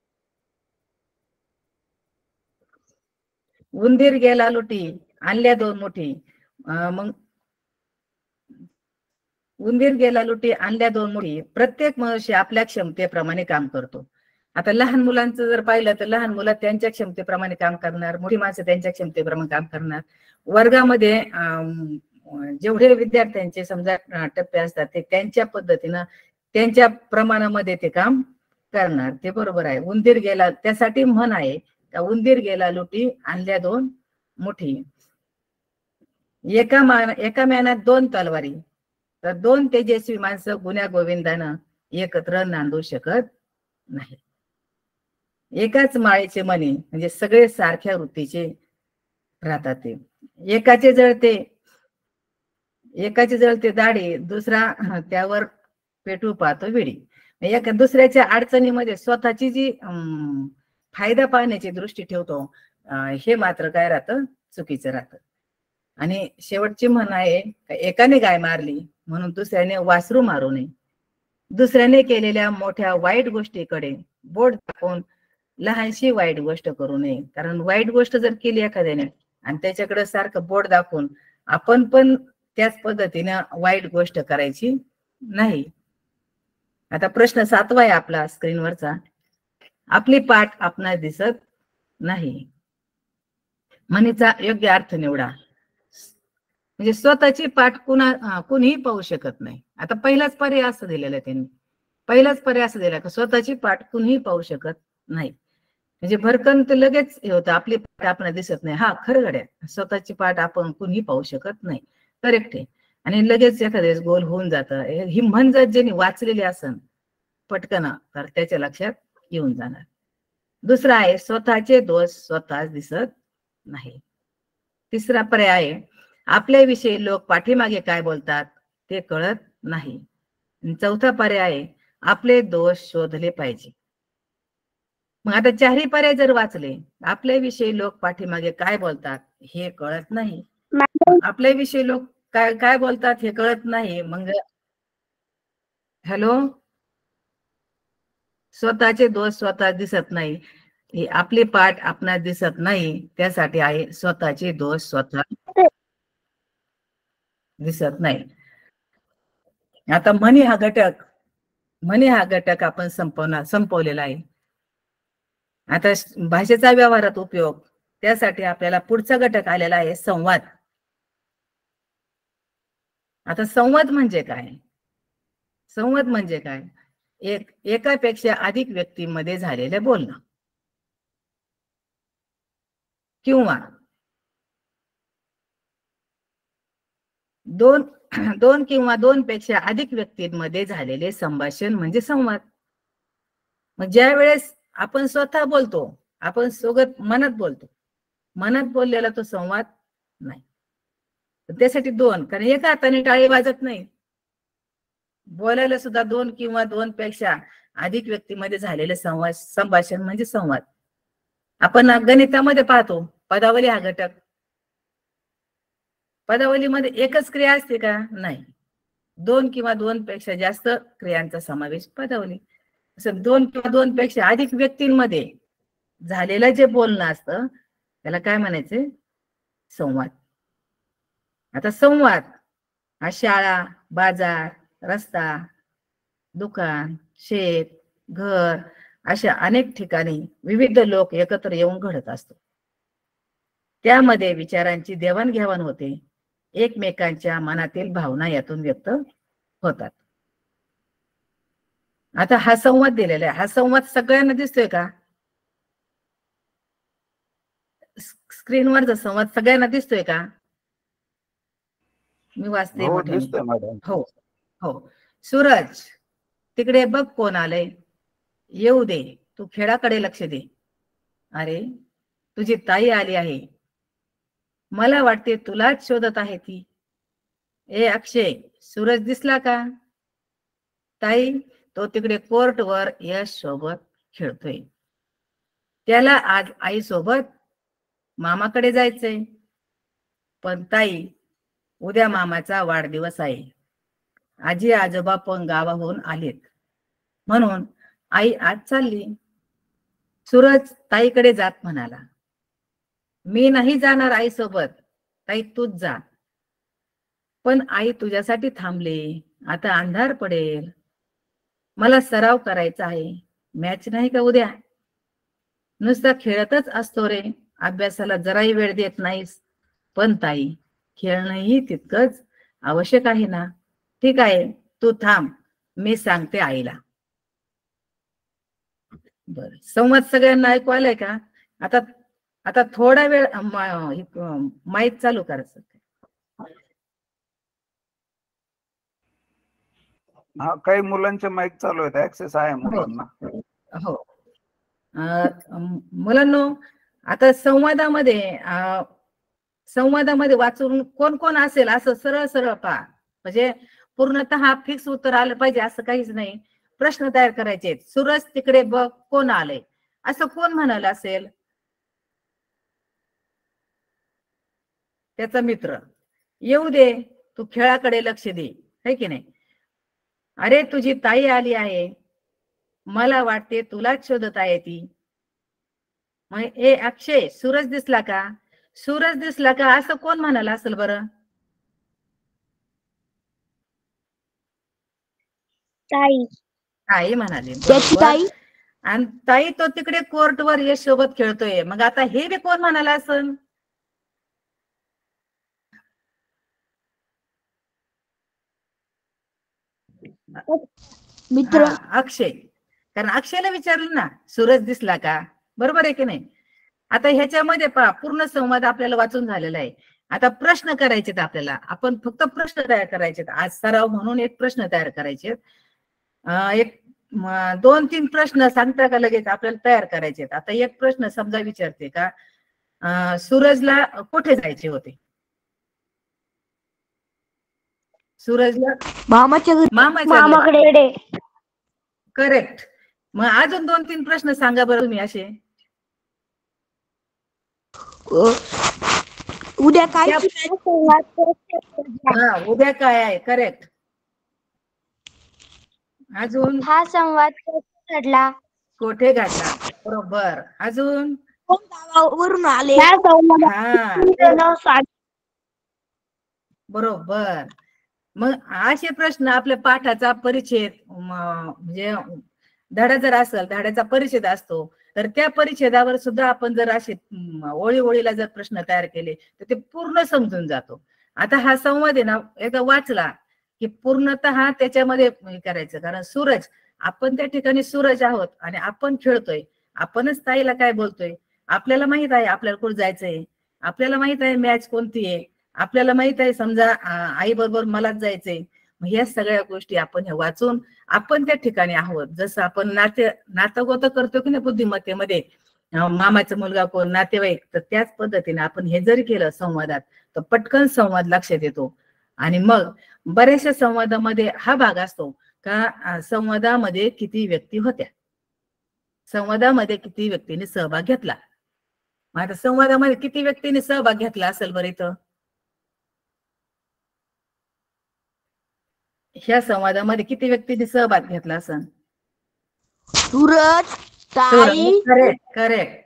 उंदीर गेला लुटी आणल्या दोन मुठी, मग उंदीर गेला लुटी आणल्या दोन मुठी. प्रत्येक मनुष्य आपल्या क्षमतेप्रमाणे काम करतो. आता लहान मुलांचं जर पाहिलं तर लहान मुलं त्यांच्या क्षमतेप्रमाणे काम करणार, मोठी माणसं त्यांच्या क्षमतेप्रमाणे काम करणार. वर्गामध्ये जेवढे विद्यार्थ्यांचे समजा टप्पे असतात ते त्यांच्या पद्धतीनं त्यांच्या प्रमाणामध्ये ते काम करणार, ते बरोबर आहे. उंदीर गेला, त्यासाठी म्हण आहे का उंदीर गेला लुटी आणल्या दोन मुठी. एका म्यानात दोन तलवारी, तर दोन तेजस्वी माणसं गुण्या गोविंदानं एकत्र नांदू शकत नाही. एकाच माळेचे मणी म्हणजे सगळे सारख्या वृत्तीचे राहतात. ते एकाचे जळते दाढी, दुसरा त्यावर पेटू पाहतो विडी. एका दुसऱ्याच्या अडचणीमध्ये स्वतःची जी फायदा पाहण्याची दृष्टी ठेवतो, हे मात्र काय राहतं, चुकीचं राहतं. आणि शेवटची म्हण आहे, एकाने गाय मारली म्हणून दुसऱ्याने वासरू मारू नये. दुसऱ्याने केलेल्या मोठ्या वाईट गोष्टीकडे बोट दाखवून लहानशी वाईट गोष्ट करू नये. कारण वाईट गोष्ट जर केली एखाद्याने आणि त्याच्याकडे सारखं बोट दाखवून आपण पण त्याच पद्धतीने वाईट गोष्ट करायची नाही. आता प्रश्न 7वा आहे आपला स्क्रीनवरचा, आपली पाठ आपणास दिसत नाही. म्हणीचा योग्य अर्थ निवडा. म्हणजे स्वतःची पाठ कुणीही पाहू शकत नाही. आता पहिलाच पर्याय असं दिलेला आहे त्यांनी, पहिलाच पर्याय असं दिला की स्वतःची पाठ कुणीही पाहू शकत नाही. म्हणजे भरकन तर लगेच हे होतं, आपली पाठ आपल्याला दिसत नाही. हा खरं गड्या, स्वतःची पाठ आपण कुणीही पाहू शकत नाही, करेक्ट आहे. आणि लगेच एखाद्या वेळेस गोल होऊन जातं. ही म्हण जर ज्यांनी वाचलेली असन पटकन तर त्याच्या लक्षात येऊन जाणार. दुसरा आहे, स्वतःचे दोष स्वतःच दिसत नाही. तिसरा पर्याय आहे, आपल्याविषयी लोक पाठीमागे काय बोलतात ते कळत नाही. चौथा पर्याय आहे, आपले दोष शोधले पाहिजे. मग आता चारही पर्याय जर वाचले, आपल्याविषयी लोक पाठीमागे काय बोलतात हे कळत नाही, आपल्याविषयी लोक काय काय बोलतात हे कळत नाही. मग हॅलो, स्वतःचे दोष स्वतः दिसत नाही, आपली पाठ आपणास दिसत नाही, त्यासाठी आहे स्वतःचे दोष स्वतः दिसत नाही. आता म्हणी हा घटक आपण संपवलेला आहे. आता भाषेचा व्यवहारात उपयोग, त्यासाठी आपल्याला पुढचा घटक आलेला आहे संवाद. आता संवाद म्हणजे काय? संवाद म्हणजे काय? एकापेक्षा अधिक व्यक्तींमध्ये झालेलं बोलणं किंवा दोन दोन किंवा दोन पेक्षा अधिक व्यक्तींमध्ये झालेले संभाषण म्हणजे संवाद. मग ज्या वेळेस आपण स्वतः बोलतो, आपण सोबत मनात बोलतो, मनात बोललेला तो संवाद नाही. त्यासाठी दोन, कारण एका हाताने टाळी वाजत नाही. बोलायला सुद्धा दोन किंवा दोन पेक्षा अधिक व्यक्तीमध्ये झालेले संभाषण म्हणजे संवाद. आपण गणितामध्ये पाहतो पदावली हा घटक. पदावलीमध्ये एकच क्रिया असते का? नाही. दोन किंवा दोन पेक्षा जास्त क्रियांचा समावेश पदावली. असं दोन किंवा दोन पेक्षा अधिक व्यक्तींमध्ये झालेलं जे बोलणं असतं त्याला काय म्हणायचे? संवाद. आता संवाद हा शाळा, बाजार, रस्ता, दुकान, शेत, घर अशा अनेक ठिकाणी विविध लोक एकत्र येऊन घडत असतो. त्यामध्ये विचारांची देवाणघेवाण होते, एकमेकांच्या मनातील भावना यातून व्यक्त होतात. आता हा संवाद दिलेला आहे. हा संवाद सगळ्यांना दिसतोय का? स्क्रीनवरचा संवाद सगळ्यांना दिसतोय का? मी वाचते हो, मोठ्याने. दिसतोय मॅडम. हो हो. सूरज, तिकडे बघ कोण आलंय. येऊ दे, तू खेळाकडे लक्ष दे. अरे, तुझी ताई आली आहे. मला वाटते तुलाच शोधत आहे ती. ए अक्षय, सूरज दिसला का? ताई, तो तिकडे कोर्टवर यश सोबत खेळतोय. त्याला आज आई सोबत मामाकडे जायचंय. पण ताई, उद्या मामाचा वाढदिवस आहे. आजी आजोबा पण गावाहून आलेत, म्हणून आई आज चालली. सूरज ताईकडे जात म्हणाला. मी नाही जाणार आई सोबत, ताई तूच जा. पण आई तुझ्यासाठी थांबले. आता अंधार पडेल. मला सराव करायचा आहे. मॅच नाही का उद्या? नुसता खेळतच असतो रे, अभ्यासाला जराही वेळ देत नाहीस. पण ताई, खेळणंही तितकंच आवश्यक आहे ना. ठीक आहे, तू थांब, मी सांगते आईला. बर, संवाद सगळ्यांना ऐकू आलाय का? आता आता थोडा वेळ माईक चालू करायचं. हा, काही मुलांचे माईक चालू आहेत, ऍक्सेस आहे मुलांना. हो. मुलांनो, आता संवादामध्ये वाचून कोण कोण असेल असं सरळ सरळ पहा. म्हणजे पूर्णतः फिक्स उत्तर आलं पाहिजे असं काहीच नाही. प्रश्न तयार करायचे. सूरज तिकडे बघ कोण आलंय, असं कोण म्हणाल असेल? त्याचा मित्र. येऊ दे, तू खेळाकडे लक्ष दे, है की नाही? अरे, तुझी ताई आली आहे. मला वाटते तुलाच शोधत आहे ती. मग ए अक्षय, सूरज दिसला का? सूरज दिसला का असं कोण म्हणाल असेल बरं? ताई. ताई म्हणाली. त्याची ताई. आणि ताई तो तिकडे कोर्टवर यश सोबत खेळतोय. मग आता हे बी कोण म्हणाला असेल? मित्र. अक्षय. कारण अक्षयला विचारलं ना, सूरज दिसला का? बरोबर आहे की नाही? आता ह्याच्यामध्ये पहा, पूर्ण संवाद आपल्याला वाचून झालेला आहे. आता प्रश्न करायचे आपल्याला. आपण फक्त प्रश्न तयार करायचे. आज सराव म्हणून एक प्रश्न तयार करायचे. एक 2-3 प्रश्न सांगता का लगेच आपल्याला तयार करायचे. आता एक प्रश्न समजा विचारते का, सूरजला कुठे जायचे होते? सूरजला मामाकडे. करेक्ट. मग अजून 2-3 प्रश्न सांगा बरं तुम्ही असे. उद्या काय? उद्या काय आहे? करेक्ट. अजून हा संवाद घडला. कोठे घडला? बरोबर. अजून गावावरून आले. बरोबर. मग असे प्रश्न आपल्या पाठाचा परिच्छेद, म्हणजे धडा जर असेल, धड्याचा परिच्छेद असतो, तर त्या परिच्छेदावर सुद्धा आपण जर असे ओळी ओळीला जर प्रश्न तयार केले तर ते पूर्ण समजून जातो. आता हा संवाद आहे ना एकदा वाचला की पूर्णतः त्याच्यामध्ये हे करायचं, कारण सूरज, आपण त्या ठिकाणी सूरज आहोत आणि आपण खेळतोय, आपणच ताईला काय बोलतोय, आपल्याला माहित आहे आपल्याला कुठे जायचंय, आपल्याला माहित आहे मॅच कोणती आहे, आपल्याला माहित आहे समजा आई बरोबर मलाच जायचंय. या सगळ्या गोष्टी आपण हे वाचून आपण त्या ठिकाणी आहोत. जसं आपण नातं करतो की नाही बुद्धिमत्तेमध्ये, मामाचा मुलगा कोण, नातेवाईक, तर त्याच पद्धतीने आपण हे जरी केलं संवादात तर पटकन संवाद लक्षात येतो. आणि मग बऱ्याचशा संवादामध्ये हा भाग असतो का संवादामध्ये किती व्यक्ती होत्या, संवादामध्ये किती व्यक्तींनी सहभाग घेतला. मग आता संवादामध्ये किती व्यक्तींनी सहभाग घेतला असेल बरं इथं, ह्या संवादामध्ये किती व्यक्तींनी सहभाग घेतला असेल? सूरज, ताई, करेक्ट करेक्ट.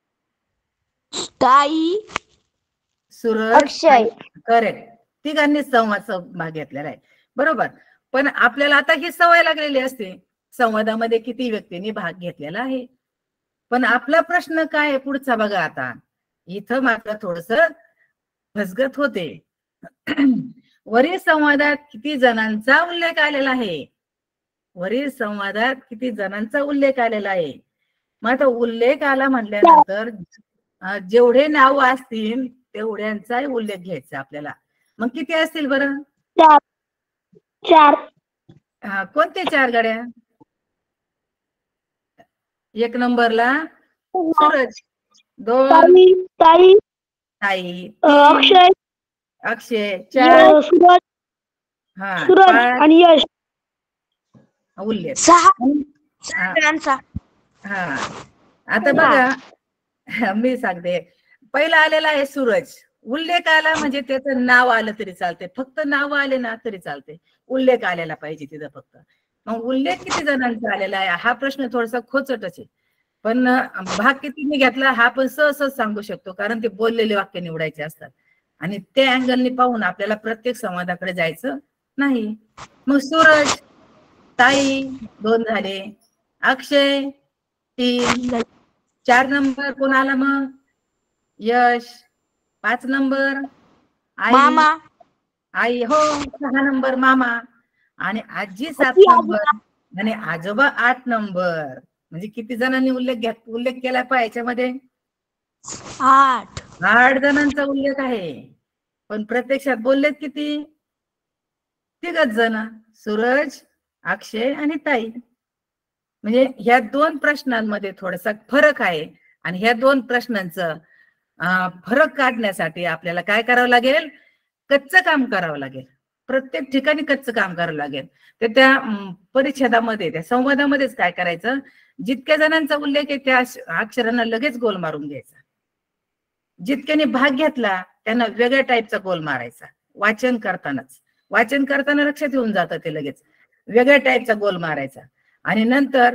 ताई, सूरज, अक्षय. करेक्ट. तिघांनी सहभाग घेतलेला आहे, बरोबर. पण आपल्याला आता ही सवय लागलेली असते संवादामध्ये किती व्यक्तींनी भाग घेतलेला आहे. पण आपला प्रश्न काय आहे पुढचा बघा. आता इथं मात्र थोडस फसगत होते. वरील संवादात किती जणांचा उल्लेख आलेला आहे, वरील संवादात किती जणांचा उल्लेख आलेला आहे. मग आता उल्लेख आला म्हटल्यानंतर जेवढे नाव असतील तेवढ्यांचाही उल्लेख घ्यायचा आपल्याला. मग किती असतील बरं? 4. कोणते 4 गाड्या? 1 नंबरला सूरज, 2 ताई, ताई, अक्षय, अक्षय, 4 सूरज, हा, सूरज 5 आणि यश, उल्लेख. 6 जणांचा. हा आता बघा मी सांगते, पहिला आलेला आहे सूरज. उल्लेख आला म्हणजे त्याचं नाव आलं तरी चालते, फक्त नाव आले ना तरी चालते, उल्लेख आलेला पाहिजे तिथं फक्त. मग उल्लेख किती जणांचा आलेला आहे हा प्रश्न थोडासा खोचटच आहे. पण भाग कितीने घेतला हा पण सहज सांगू शकतो, कारण ते बोललेले वाक्य निवडायचे असतात आणि त्या अँगलने पाहून आपल्याला प्रत्येक संवादाकडे जायचं नाही. मग सूरज, ताई 2 झाले, अक्षय 3, 4 नंबर कोण आला मग? यश. 5 नंबर आई, मामा, आई हो. 6 नंबर मामा आणि आजी 7 नंबर आणि आजोबा 8 नंबर. म्हणजे किती जणांनी उल्लेख केला पाहिजे याच्यामध्ये? 8 जणांचा उल्लेख आहे. पण प्रत्यक्षात बोललेत किती? 3 जण, सूरज, अक्षय आणि ताई. म्हणजे ह्या 2 प्रश्नांमध्ये थोडासा फरक आहे आणि ह्या 2 प्रश्नांचं फरक काढण्यासाठी आपल्याला काय करावं लागेल? कच्चं काम करावं लागेल. प्रत्येक ठिकाणी कच्चं काम करावं लागेल. तर त्या परिच्छेदामध्ये, त्या संवादामध्येच काय करायचं, जितक्या जणांचा उल्लेख आहे त्या अक्षरांना लगेच गोल मारून घ्यायचा. जितक्याने भाग घेतला त्यांना वेगळ्या टाईपचा गोल मारायचा. वाचन करताना लक्षात येऊन जातं ते लगेच, वेगळ्या टाईपचा गोल मारायचा. आणि नंतर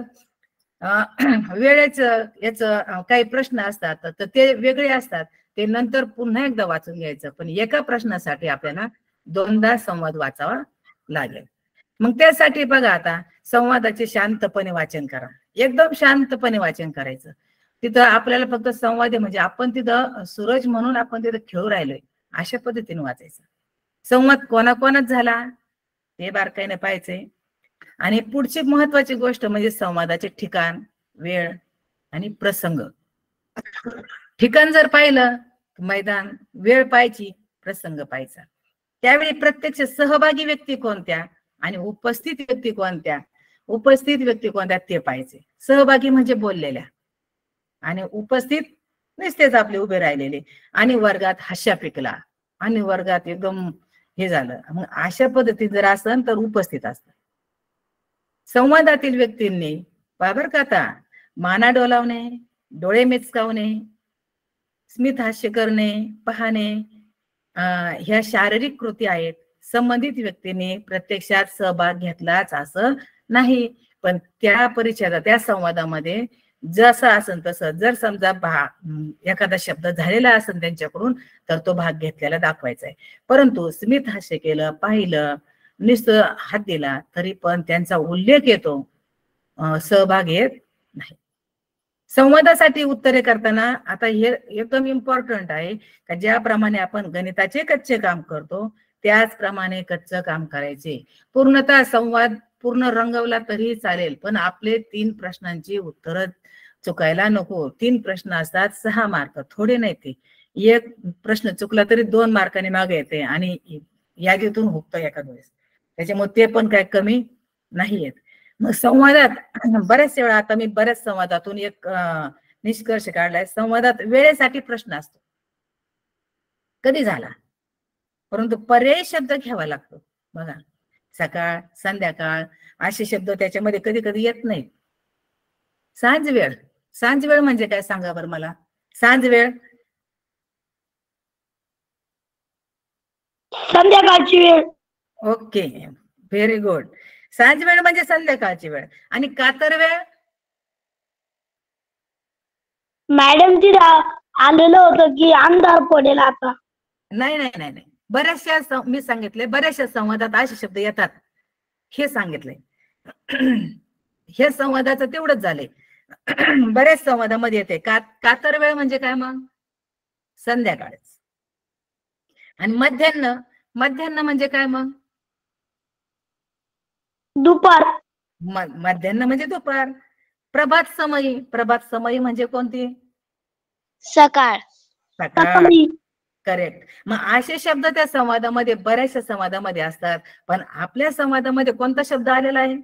वेळेचं याचं काही प्रश्न असतात तर ते वेगळे असतात, ते नंतर पुन्हा एकदा वाचून घ्यायचं. पण एका प्रश्नासाठी आपल्याला 2दा संवाद वाचावा लागेल. मग त्यासाठी बघा आता संवादाचे शांतपणे वाचन करा, एकदम शांतपणे वाचन करायचं. तिथं आपल्याला फक्त संवाद आहे म्हणजे आपण तिथं सूरज म्हणून आपण तिथं खेळू राहिलोय अशा पद्धतीने वाचायचं. संवाद कोणाकोणात झाला ते बारकाईने पाहायचंय. आणि पुढची महत्वाची गोष्ट म्हणजे संवादाचे ठिकाण, वेळ आणि प्रसंग. ठिकाण जर पाहिलं मैदान, वेळ पाहायची, प्रसंग पाहायचा. त्यावेळी प्रत्यक्ष सहभागी व्यक्ती कोणत्या आणि उपस्थित व्यक्ती कोणत्या, ते पाहायचे. सहभागी म्हणजे बोललेल्या आणि उपस्थित नसतेच आपले उभे राहिलेले, आणि वर्गात हास्या पिकला आणि वर्गात एकदम हे झालं, मग अशा पद्धतीत जर असेल तर उपस्थित असतं. संवादातील व्यक्तींनी बाबर का माना डोलावणे, डोळे मिचकावणे, स्मित हास्य करणे, पाहणे, ह्या शारीरिक कृती आहेत. संबंधित व्यक्तीने प्रत्यक्षात सहभाग घेतलाच असं नाही, पण त्या परिच्छेदात, त्या संवादामध्ये जसं असेल तसं, जर समजा एखादा शब्द झालेला असेल त्यांच्याकडून तर तो भाग घेतलेला दाखवायचा आहे. परंतु स्मित हास्य केलं, पाहिलं, नुसतं हात दिला तरी पण त्यांचा उल्लेख येतो, सहभाग येत नाही. संवादासाठी उत्तरे करताना आता हे एकदम इम्पॉर्टंट आहे का ज्याप्रमाणे आपण गणिताचे कच्चे काम करतो त्याचप्रमाणे कच्चं काम करायचे. पूर्णतः संवाद पूर्ण रंगवला तरी चालेल, पण आपले 3 प्रश्नांची उत्तर चुकायला नको. 3 प्रश्न असतात, 6 मार्क, थोडे नाही ते. एक प्रश्न चुकला तरी 2 मार्कांनी मागे येते आणि यादीतून हुकतं एखाद वेळेस. त्याच्यामुळे ते पण काय कमी नाही येत. मग संवादात बऱ्याच वेळा, आता मी बऱ्याच संवादातून एक निष्कर्ष काढलाय, संवादात वेळेसाठी प्रश्न असतो, कधी झाला, परंतु पर्यायी शब्द घ्यावा लागतो. बघा, सकाळ, संध्याकाळ असे शब्द त्याच्यामध्ये कधी कधी येत नाहीत. सांज वेळ, सांज वेळ म्हणजे काय सांगा बरं मला. सांज वेळ संध्याकाळची वेळ. Okay, very good. सांज वेळ म्हणजे संध्याकाळची वेळ. आणि कातर वेळ मॅडम तिथं आलेलं होतं की अंधार पडेल आता. नाही नाही नाही नाही, बऱ्याचशा मी सांगितले बऱ्याचशा संवादात असे शब्द येतात, हे सांगितले. हे संवादाचं तेवढंच झाले. बऱ्याच संवादामध्ये येते. कातर वेळ म्हणजे काय मग संध्याकाळच. आणि मध्यान्ह, मध्यान्ह म्हणजे काय मग दुपार. मध्यान्ह म्हणजे दुपार. प्रभात समयी, प्रभात समयी म्हणजे कोणती सकाळ. सकाळ. करेक्ट. मग असे शब्द त्या संवादामध्ये बऱ्याचशा संवादामध्ये असतात, पण आपल्या संवादामध्ये कोणता शब्द आलेला आहे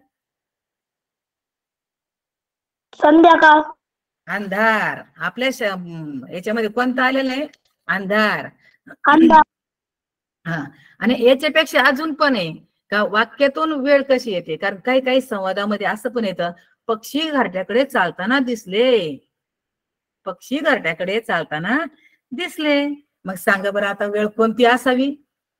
संध्याकाळ. अंधार. आपल्या याच्यामध्ये कोणता आलेला आहे अंधार. अंधार. हा, आणि याच्यापेक्षा अजून पण आहे का वाक्यातून वेळ कशी येते, कारण काही काही संवादामध्ये असं पण येतं, पक्षी घरट्याकडे चालताना दिसले, पक्षी घरट्याकडे चालताना दिसले. मग सांगा बरं आता वेळ कोणती असावी.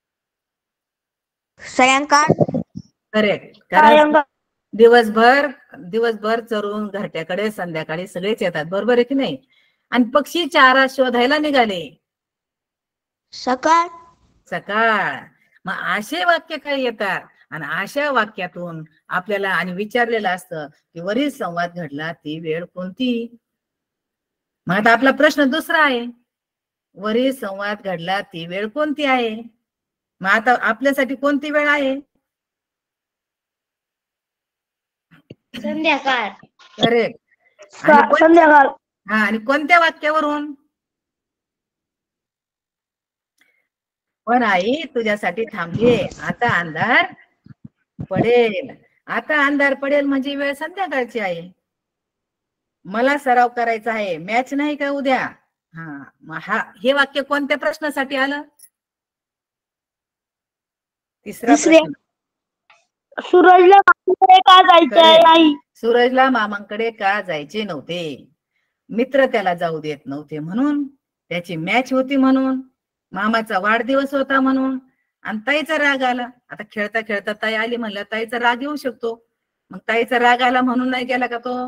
सायंकाळ. करेक्ट. कारण दिवसभर दिवसभर चरून घरट्याकडे संध्याकाळी सगळेच येतात, बरोबर आहे की नाही. आणि पक्षी चारा शोधायला निघाले, सकाळ. सकाळ. मग असे वाक्य काय येतात, आणि अशा वाक्यातून आपल्याला आणि विचारलेलं असतं की वरील संवाद घडला ती वेळ कोणती. मग आता आपला प्रश्न दुसरा आहे, वरील संवाद घडला ती वेळ कोणती आहे. मग आता आपल्यासाठी कोणती वेळ आहे संध्याकाळ. करेक्ट. संध्याकाळ. हा, आणि कोणत्या वाक्यावरून पण आई तुझ्यासाठी थांबले, आता अंधार पडेल. आता अंधार पडेल म्हणजे वेळ संध्याकाळची आहे. मला सराव करायचा आहे, मॅच नाही का उद्या. हा, हे वाक्य कोणत्या प्रश्नासाठी आलं. तिसरा प्रश्न. सूरजला मामांकडे का जायचंय नाही. सूरजला मामांकडे का जायचे नव्हते. मित्र त्याला जाऊ देत नव्हते म्हणून, त्याची मॅच होती म्हणून, मामाचा वाढदिवस होता म्हणून, आणि ताईचा राग आला. आता खेळता खेळता ताई आली म्हणलं ताईचा राग येऊ शकतो, मग ताईचा राग आला म्हणून नाही गेला का तो.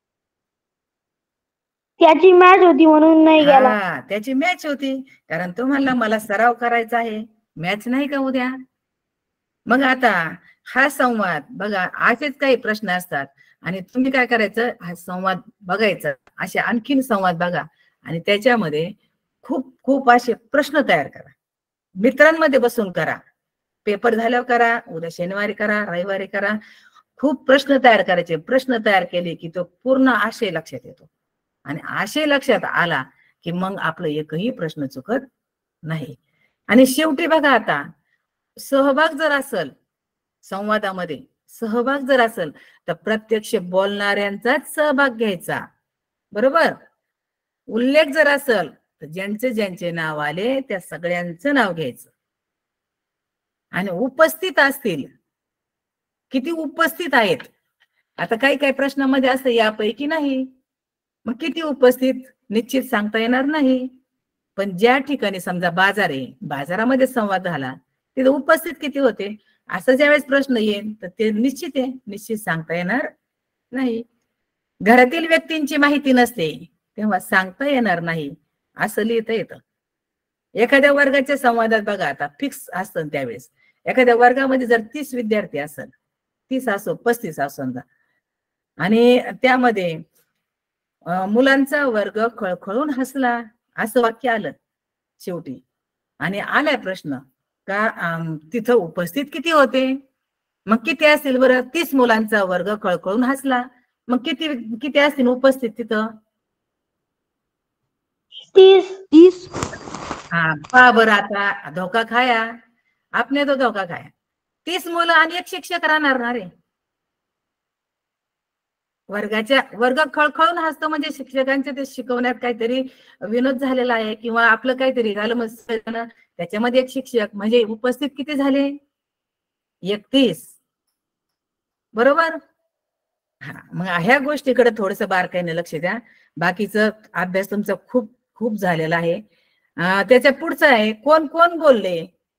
त्याची मॅच होती म्हणून नाही गेला. त्याची मॅच होती, कारण तो म्हणला मला सराव करायचा आहे, मॅच नाही का उद्या. मग आता हा संवाद बघा, असेच काही प्रश्न असतात आणि तुम्ही काय करायचं, हा संवाद बघायचा, असे आणखीन संवाद बघा आणि त्याच्यामध्ये खूप खूप असे प्रश्न तयार करा. मित्रांमध्ये बसून करा, पेपर झाल्यावर करा, उद्या शनिवारी करा, रविवारी करा. खूप प्रश्न तयार करायचे. प्रश्न तयार केले की तो पूर्ण आशय लक्षात येतो, आणि आशय लक्षात आला की मग आपलं एकही प्रश्न चुकत नाही. आणि शेवटी बघा, आता सहभाग जर असेल संवादामध्ये, सहभाग जर असेल तर प्रत्यक्ष बोलणाऱ्यांचाच सहभाग घ्यायचा, बरोबर. उल्लेख जर असेल तर ज्यांचे ज्यांचे नाव आले त्या सगळ्यांचं नाव घ्यायचं. आणि उपस्थित असतील, किती उपस्थित आहेत. आता काही काही प्रश्नामध्ये असतं यापैकी नाही, मग किती उपस्थित निश्चित सांगता येणार नाही. पण ज्या ठिकाणी समजा बाजार आहे, बाजारामध्ये संवाद झाला, तिथे उपस्थित किती होते, असं ज्यावेळेस प्रश्न येईल तर ते निश्चित आहे, निश्चित सांगता येणार नाही. घरातील व्यक्तींची माहिती नसते तेव्हा सांगता येणार नाही असं लिहिता येतं. एखाद्या वर्गाच्या संवादात बघा, आता फिक्स असतं त्यावेळेस एखाद्या वर्गामध्ये जर 30 विद्यार्थी असेल, 30 असो 35 असो समजा, आणि त्यामध्ये मुलांचा वर्ग खळखळून हसला असं वाक्य आलं शेवटी. आणि आलाय प्रश्न का तिथं उपस्थित किती होते? मग किती असतील बरं? 30 मुलांचा वर्ग खळखळून हसला. मग किती किती असतील उपस्थित तिथं? 30. हाँ पहा बरं आता धोका खाया, आपने तो धोका खाया. 30 मुलं आणि एक शिक्षक राहणार ना रे. वर्ग खळखळून हसतो म्हणजे शिक्षकांचे ते शिकवण्यात काहीतरी विनोद झालेला आहे किंवा आपलं काहीतरी झालं. मग त्याच्यामध्ये एक शिक्षक म्हणजे उपस्थित किती झाले? 31. बरोबर. हा मग ह्या गोष्टीकडे थोडंसं बारकाईने लक्ष द्या. बाकीचं अभ्यास तुमचा खूप खूप झालेला आहे. त्याच्या पुढचं आहे कोण कोण बोलले,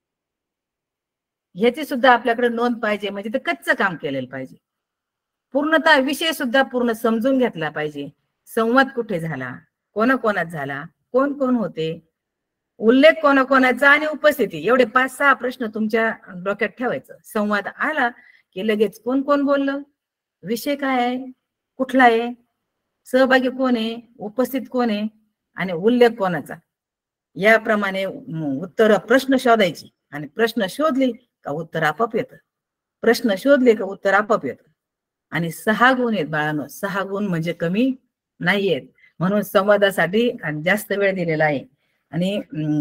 ह्याची सुद्धा आपल्याकडे नोंद पाहिजे. म्हणजे ते कच्चं काम केलेलं पाहिजे. पूर्णतः विषय सुद्धा पूर्ण समजून घेतला पाहिजे. संवाद कुठे झाला, कोणाकोणात झाला, कोण कोण होते, उल्लेख कोणाकोणाचा आणि उपस्थिती, एवढे 5-6 प्रश्न तुमच्या डोक्यात ठेवायचं. संवाद आला की लगेच कोण कोण बोललं, विषय काय आहे, कुठला आहे, सहभागी कोण आहे, उपस्थित कोण आहे आणि उल्लेख कोणाचा, याप्रमाणे उत्तर प्रश्न शोधायची. आणि प्रश्न शोधली का उत्तर आपोआप येतं. प्रश्न शोधले का उत्तर आपोआप येतं. आणि 6 गुण आहेत बाळांनो. 6 गुण म्हणजे कमी नाहीयेत. म्हणून संवादासाठी जास्त वेळ दिलेला आहे. आणि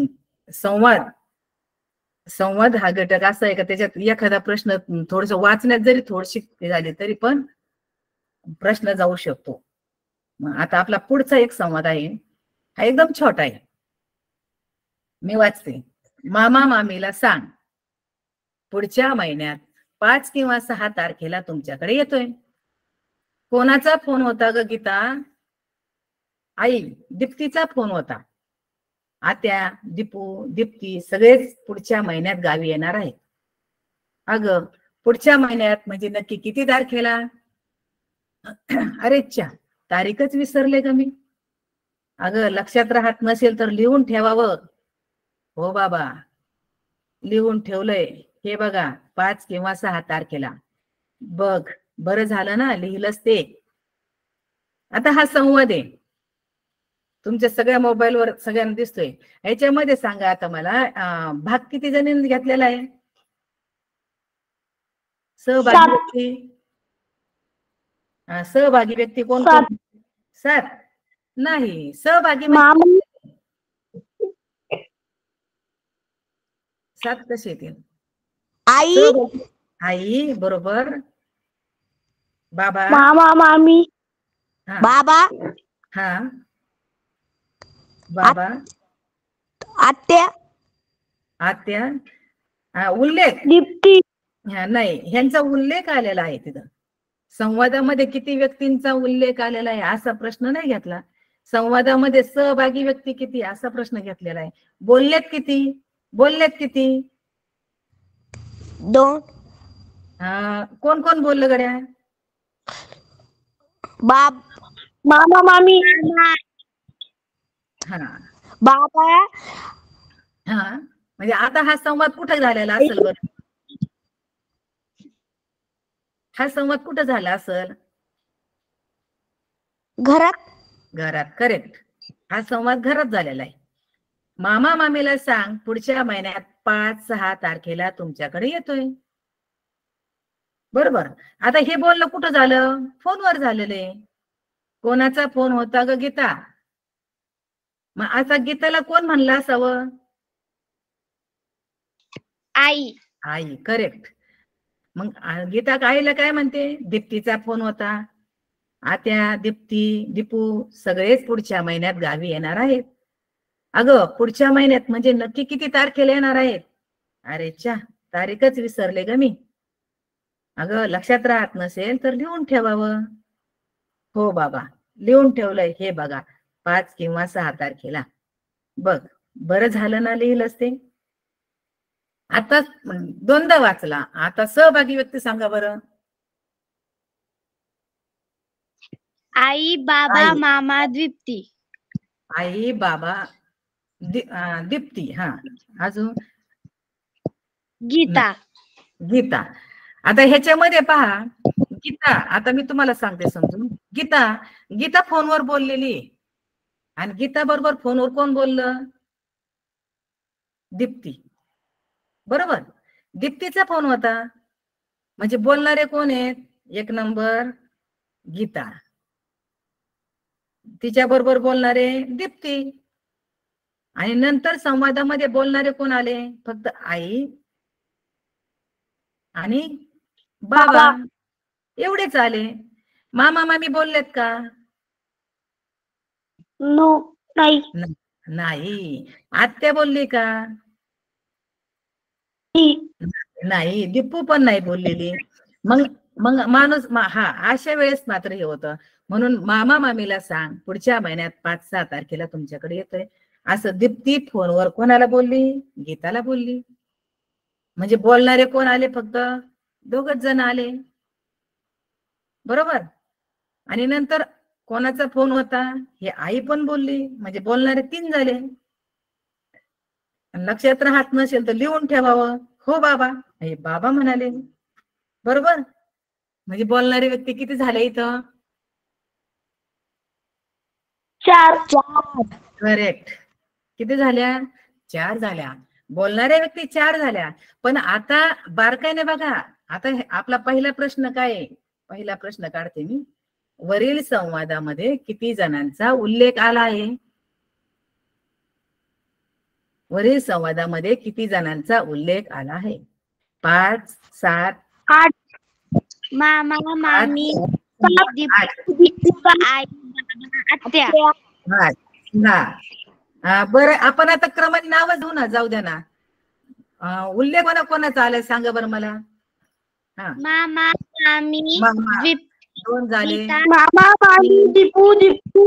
संवाद हा घटक असा आहे का त्याच्यात एखादा प्रश्न थोडस वाचण्यात जरी थोडीशी झाली तरी पण प्रश्न जाऊ शकतो. आता आपला पुढचा एक संवाद आहे, हा एकदम छोटा आहे. मी वाचते. मामा मामीला सांग पुढच्या महिन्यात 5 किंवा 6 तारखेला तुमच्याकडे येतोय. कोणाचा फोन होता ग गीता? आई दीप्तीचा फोन होता. आत्या, दीपू, दीप्ती सगळेच पुढच्या महिन्यात गावी येणार आहेत. अगं पुढच्या महिन्यात म्हणजे नक्की किती तारखेला? अरेच्या, तारीखच विसरले ग मी. अगं लक्षात राहत नसेल तर लिहून ठेवावं. हो बाबा लिहून ठेवलंय. हे बघा 5 किंवा 6 तारखेला. बघ बरं झालं ना लिहिलंच ते. आता हा संवाद आहे तुमच्या सगळ्या मोबाईलवर सगळ्यांना दिसतोय. याच्यामध्ये सांगा आता मला भाग किती जणांनी घेतलेला आहे? सहभागी व्यक्ती, सहभागी व्यक्ती कोण कोण? 7 नाही. सहभागी म्हणजे 7 कसे येतील? आई बरोबर, बाबा, मामा मामी, बाबा, हा बाबा, आत्या, आत्या, उल्लेख दीप्ती, नाही ह्यांचा उल्लेख आलेला आहे तिथं. संवादामध्ये किती व्यक्तींचा उल्लेख आलेला आहे असा प्रश्न नाही घेतला. संवादामध्ये सहभागी व्यक्ती किती असा प्रश्न घेतलेला आहे. बोललेत किती? 2. कोण कोण बोललं गड्या? मामा मामी, हा बाबा, म्हणजे आता हा संवाद कुठे झालेला असेल बरं? हा संवाद कुठे झाला असेल? घरात. करेक्ट. हा संवाद घरात झालेला आहे. मामा मामीला सांग पुढच्या महिन्यात 5-6 तारखेला तुमच्याकडे येतोय. बरोबर. आता हे बोलणं कुठं झालं? फोनवर झालेलं आहे. कोणाचा फोन होता ग गीता? मग आता गीताला कोण म्हणलं असावं? आई. करेक्ट. मग गीता आईला काय म्हणते? दीप्तीचा फोन होता. आत्या, दीप्ती, दीपू सगळेच पुढच्या महिन्यात गावी येणार आहेत. अगं पुढच्या महिन्यात म्हणजे नक्की किती तारखेला येणार आहेत? अरेच्या, तारीखच विसरले ग मी. अगं लक्षात राहत नसेल तर लिहून ठेवावं. हो बाबा लिहून ठेवलंय. हे बघा 5 किंवा 6 तारखेला. बघ बरं झालं ना लिहिलंच ते. आता 2दा वाचला. आता सहभागी व्यक्ती सांगा बरं. आई, बाबा, मामा, दीप्ती. आई, बाबा, दीप्ती. अजून गीता. आता ह्याच्यामध्ये पहा गीता, आता मी तुम्हाला सांगते समजून. गीता गीता फोनवर बोललेली, आणि गीता बरोबर फोनवर कोण बोललं? दीप्ती. बरोबर, दीप्तीचा फोन होता, म्हणजे बोलणारे कोण आहेत? एक नंबर गीता, तिच्या बरोबर बोलणारे दीप्ती, आणि नंतर संवादामध्ये बोलणारे कोण आले? फक्त आई आणि बाबा, एवढेच आले. मामा मामी बोललेत का? नो, नाही. नाही. आत्या बोलली का? नाही. दीपू पण नाही बोललेली. मग मग माणूस हा अशा वेळेस मात्र हे होतं. म्हणून मामा मामीला सांग पुढच्या महिन्यात 5-6 तारखेला तुमच्याकडे येतोय, असं दीप्ती फोनवर कोणाला बोलली? गीताला बोलली. म्हणजे बोलणारे कोण आले? फक्त 2च जण आले. बरोबर. आणि नंतर कोणाचा फोन होता? हे आई पण बोलली, म्हणजे बोलणारे 3 झाले. लक्षात राहत नसेल तर लिहून ठेवावं. हो बाबा, हे बाबा म्हणाले. बरोबर. म्हणजे बोलणारे व्यक्ती किती झाले इथं? 4. करेक्ट. किती झाल्या? 4 झाल्या. बोलणाऱ्या व्यक्ती 4 झाल्या. पण आता बारकाईने बघा, आता आपला पहिला प्रश्न काय आहे? पहिला प्रश्न काढते मी. वरील संवादामध्ये किती जणांचा उल्लेख आला आहे? वरील संवादामध्ये किती जणांचा उल्लेख आला आहे? 5, 7, 8. मामा, मामी, आई, आत्या. 8. बरं, आपण आता क्रमाने नाव घेऊ ना, जाऊ द्या ना. उल्लेख कोणाचा आलाय सांगा बरं मला. मामा, मामी, मामा 2 झाले. मामा, मामी, दीपू, दीप्ती,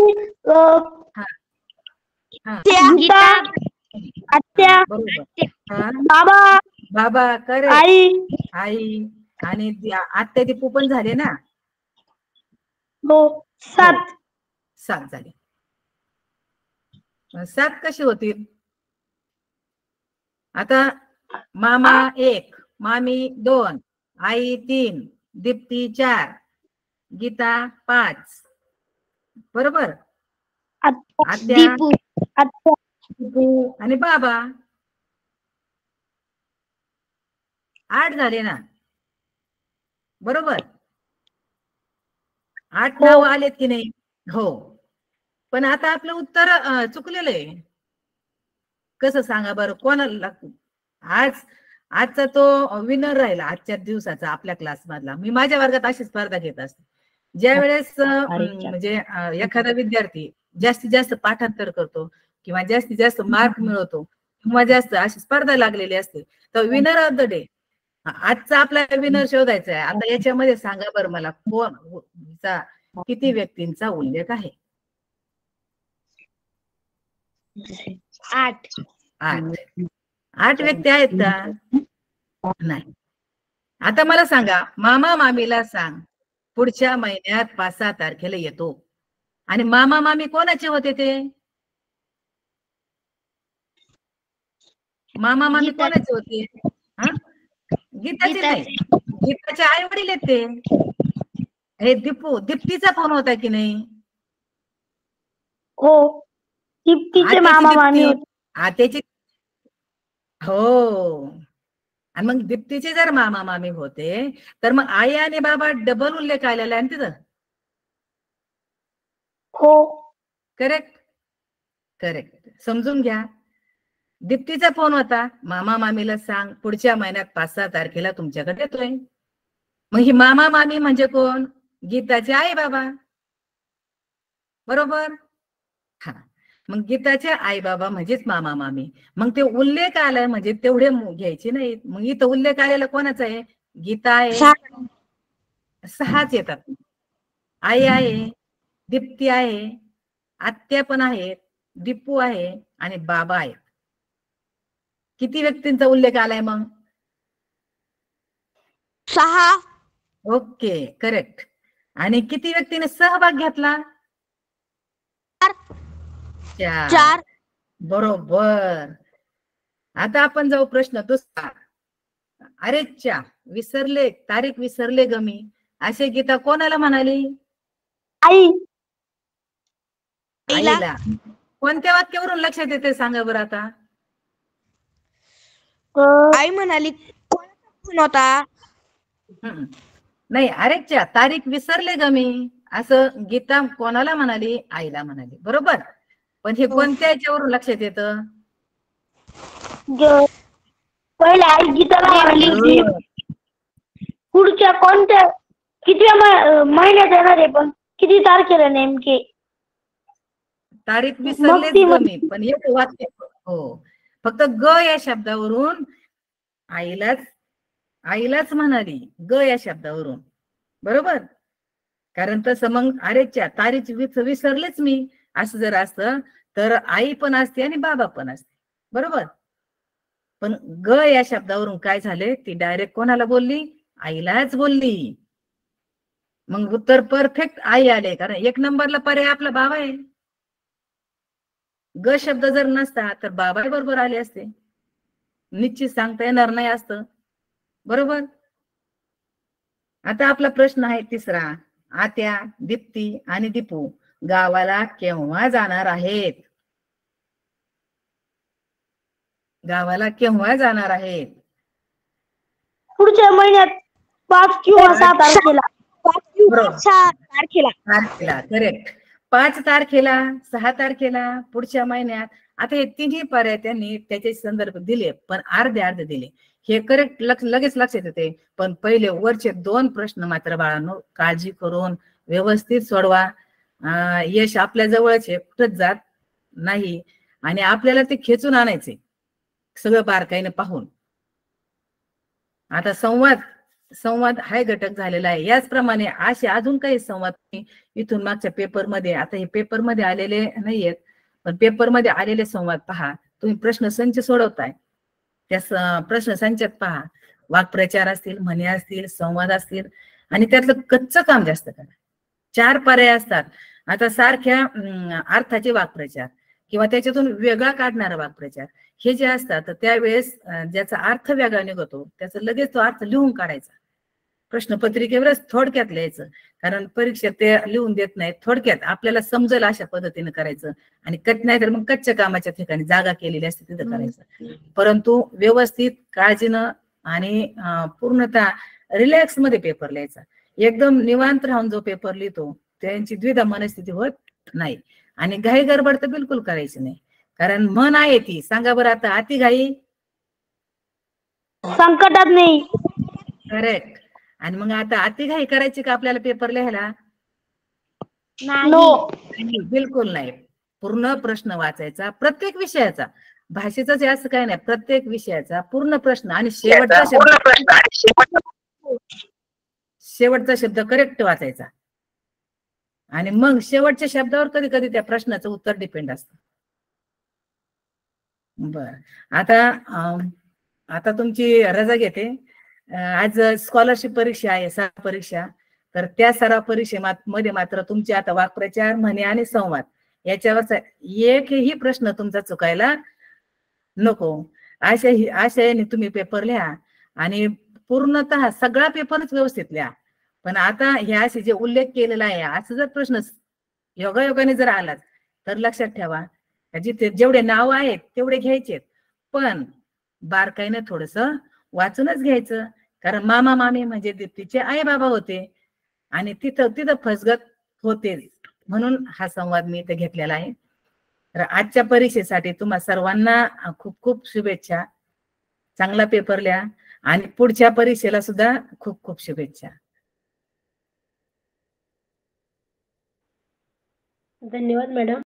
गीता, आत्या, बाबा, बाबा. करे. आई आणि आत्या दीपू पण झाले ना. 7 झाले. 7 कशी होतील? आता मामा 1, मामी 2, आई 3, दीप्ती 4, गीता 5. बरोबर. आत्या, दीपू आणि बाबा 8 झाले ना. बरोबर. 8 नाव आलेत की नाही? हो. पण आता आपलं उत्तर चुकलेलं आहे. कसं सांगा बरं? कोणाला? आजचा तो विनर राहिला आजच्या दिवसाचा आपल्या क्लास मधला. मी माझ्या वर्गात अशी स्पर्धा घेत असते. ज्या वेळेस म्हणजे एखादा विद्यार्थी जास्तीत जास्त पाठांतर करतो किंवा जास्तीत जास्त मार्क मिळवतो किंवा जास्त अशी स्पर्धा लागलेली असते, तर विनर ऑफ द डे आजचा आपला विनर शोधायचा आहे. आता याच्यामध्ये सांगा बरं मला, किती व्यक्तींचा उल्लेख आहे? 8. 8 व्यक्ती आहेत का? नाही. आता मला सांगा, मामा मामीला सांग पुढच्या महिन्यात 5-6 तारखेला येतो. आणि मामा मामी कोणाचे होते ते? मामा मामी कोणाचे होते? गीताचे नाही, गीताचे आई वडील आहेत ते. हे दीप्तीचा फोन होता की नाही? हो, दीप्तीचे मामा मामी होते. आत्याची. हो. आणि मग दीप्तीचे जर मामा मामी होते तर मग आई आणि बाबा डबल उल्लेख आलेला आहे तिथं. हो. करेक्ट. करेक्ट. समजून घ्या. दीप्तीचा फोन होता, मामा मामीला सांग पुढच्या महिन्यात 5-6 तारखेला तुमच्याकडे येतोय. मग ही मामा मामी म्हणजे कोण? गीताचे आई बाबा. बरोबर. हा. मग गीताचे आई बाबा म्हणजेच मामा मामी. मग ते उल्लेख आलाय म्हणजे तेवढे घ्यायचे नाहीत. मग इथं उल्लेख आलेला कोणाचा आहे? गीता आहे. 6च येतात. आई आहे, दीप्ती आहे, आत्या पण आहेत, दीपू आहे आणि बाबा आहेत. किती व्यक्तींचा उल्लेख आलाय मग? 6. Okay, correct. आणि किती व्यक्तीने सहभाग घेतला? 4. बरोबर. आता आपण जाऊ प्रश्न दुसरा. अरे च्या, विसरले, तारीख विसरले ग मी. असे गीता कोणाला म्हणाली? आई. आईला. आईला. कोणत्या वाक्यावरून लक्षात येते सांगा बरं आता? आई म्हणाली कोणाचा फोन होता? नाही, अरेच्या तारीख विसरले ग मी, असं गीता कोणाला म्हणाली? आईला म्हणाली, बरोबर. पण हे कोणत्या याच्यावरून लक्षात येतं? पहिले आई गीताला म्हणाली होती पुढच्या कोणत्या किती महिन्यात येणार आहे, पण किती तारखेला नेमके तारीख विसरलेच ग मी, पण एक वाक्य. हो, फक्त ग या शब्दावरून आईलाच म्हणाली, ग या शब्दावरून, बरोबर. कारण तसं मग अरेच्या तारीख विसरलेच मी असं जर असतं तर आई पण असते आणि बाबा पण असते, बरोबर. पण ग या शब्दावरून काय झाले, ती डायरेक्ट कोणाला बोलली? आईलाच बोलली. मग उत्तर परफेक्ट आई आले, कारण एक नंबरला पर्याय आपला बाबा आहे. ग शब्द जर नसता तर बाबा बरोबर आले असते, निश्चित सांगता येणार नाही असतं, बरोबर. आता आपला प्रश्न आहे तिसरा. आत्या, दीप्ती आणि दीपू गावाला केव्हा जाणार आहेत? गावाला केव्हा जाणार आहेत? पुढच्या महिन्यात 5 किंवा 6 तारखेला. 5 किंवा 6 तारखेला. करेक्ट. 5 तारखेला, 6 तारखेला, पुढच्या महिन्यात. आता हे तिन्ही पर्याय त्यांनी त्याचे संदर्भ दिले, पण अर्धे दिले. हे करेक्ट लगेच लक्षात येते. पण पहिले वरचे 2 प्रश्न मात्र बाळांनो काळजी करून व्यवस्थित सोडवा. यश आपल्या जवळच आहे, कुठंच जात नाही, आणि आपल्याला ते खेचून आणायचे सगळं बारकाईने पाहून. आता संवाद हा घटक झालेला आहे. याचप्रमाणे असे अजून काही संवाद इथून मागच्या पेपरमध्ये, आता हे पेपरमध्ये आलेले नाहीयेत, पण पेपरमध्ये आलेले संवाद पहा. तुम्ही प्रश्नसंच सोडवताय, त्या प्रश्नसंचात पहा, वाक्प्रचार असतील, म्हणी असतील, संवाद असतील, आणि त्यातलं कच्चं काम जास्त करा. 4 पर्याय असतात. आता सारख्या अर्थाचे वाक्प्रचार किंवा त्याच्यातून वेगळा काढणारा वाक्प्रचार हे जे असतात, तर त्यावेळेस ज्याचा अर्थ वेगळा निघतो त्याचा लगेच तो अर्थ लिहून काढायचा. प्रश्नपत्रिकेवरच थोडक्यात लिहायचं, कारण परीक्षेत ते लिहून देत नाहीत. थोडक्यात आपल्याला समजेल अशा पद्धतीने करायचं, आणि नाही तर मग कच्च्या कामाच्या ठिकाणी जागा केलेली असते तिथं करायचं. परंतु व्यवस्थित काळजीनं आणि पूर्णतः रिलॅक्स मध्ये पेपर लिहायचा. एकदम निवांत राहून जो पेपर लिहितो त्यांची द्विधा मनस्थिती होत नाही, आणि घाई गडबड तर बिलकुल करायची नाही. कारण म्हण आहे ती, सांगा बरं आता, अति घाई संकटात नाही. करेक्ट. आणि मग आता अति घाई करायची का आपल्याला पेपर लिहायला? नाही, बिलकुल नाही. पूर्ण प्रश्न वाचायचा, प्रत्येक विषयाचा. भाषेचाच असं काय नाही, प्रत्येक विषयाचा पूर्ण प्रश्न, आणि शेवटचा शब्द करेक्ट वाचायचा. आणि मग शेवटच्या शब्दावर कधी कधी त्या प्रश्नाचं उत्तर डिपेंड असतं. बर, आता तुमची रजा घेते. आज स्कॉलरशिप परीक्षा आहे, सराव परीक्षा. तर त्या सराव परीक्षेमध्ये मात्र तुमचे आता वाक्प्रचार, म्हणी आणि संवाद याच्यावरचा एकही प्रश्न तुमचा चुकायला नको. आशयाने तुम्ही पेपर लिहा, आणि पूर्णतः सगळा पेपरच व्यवस्थित लिहा. पण आता हे असे जे उल्लेख केलेला आहे, असं जर प्रश्न योगायोगाने जर आलाच तर लक्षात ठेवा, जिथे जेवढे नाव आहेत तेवढे घ्यायचे, पण बारकाईने थोडस वाचूनच घ्यायचं. कारण मामा मामी म्हणजे दीप्तीचे आई बाबा होते, आणि तिथं फसगत होते. म्हणून हा संवाद मी इथे घेतलेला आहे. तर आजच्या परीक्षेसाठी तुम्हा सर्वांना खूप खूप शुभेच्छा. चांगला पेपर लिहा, आणि पुढच्या परीक्षेला सुद्धा खूप खूप शुभेच्छा. धन्यवाद मॅडम.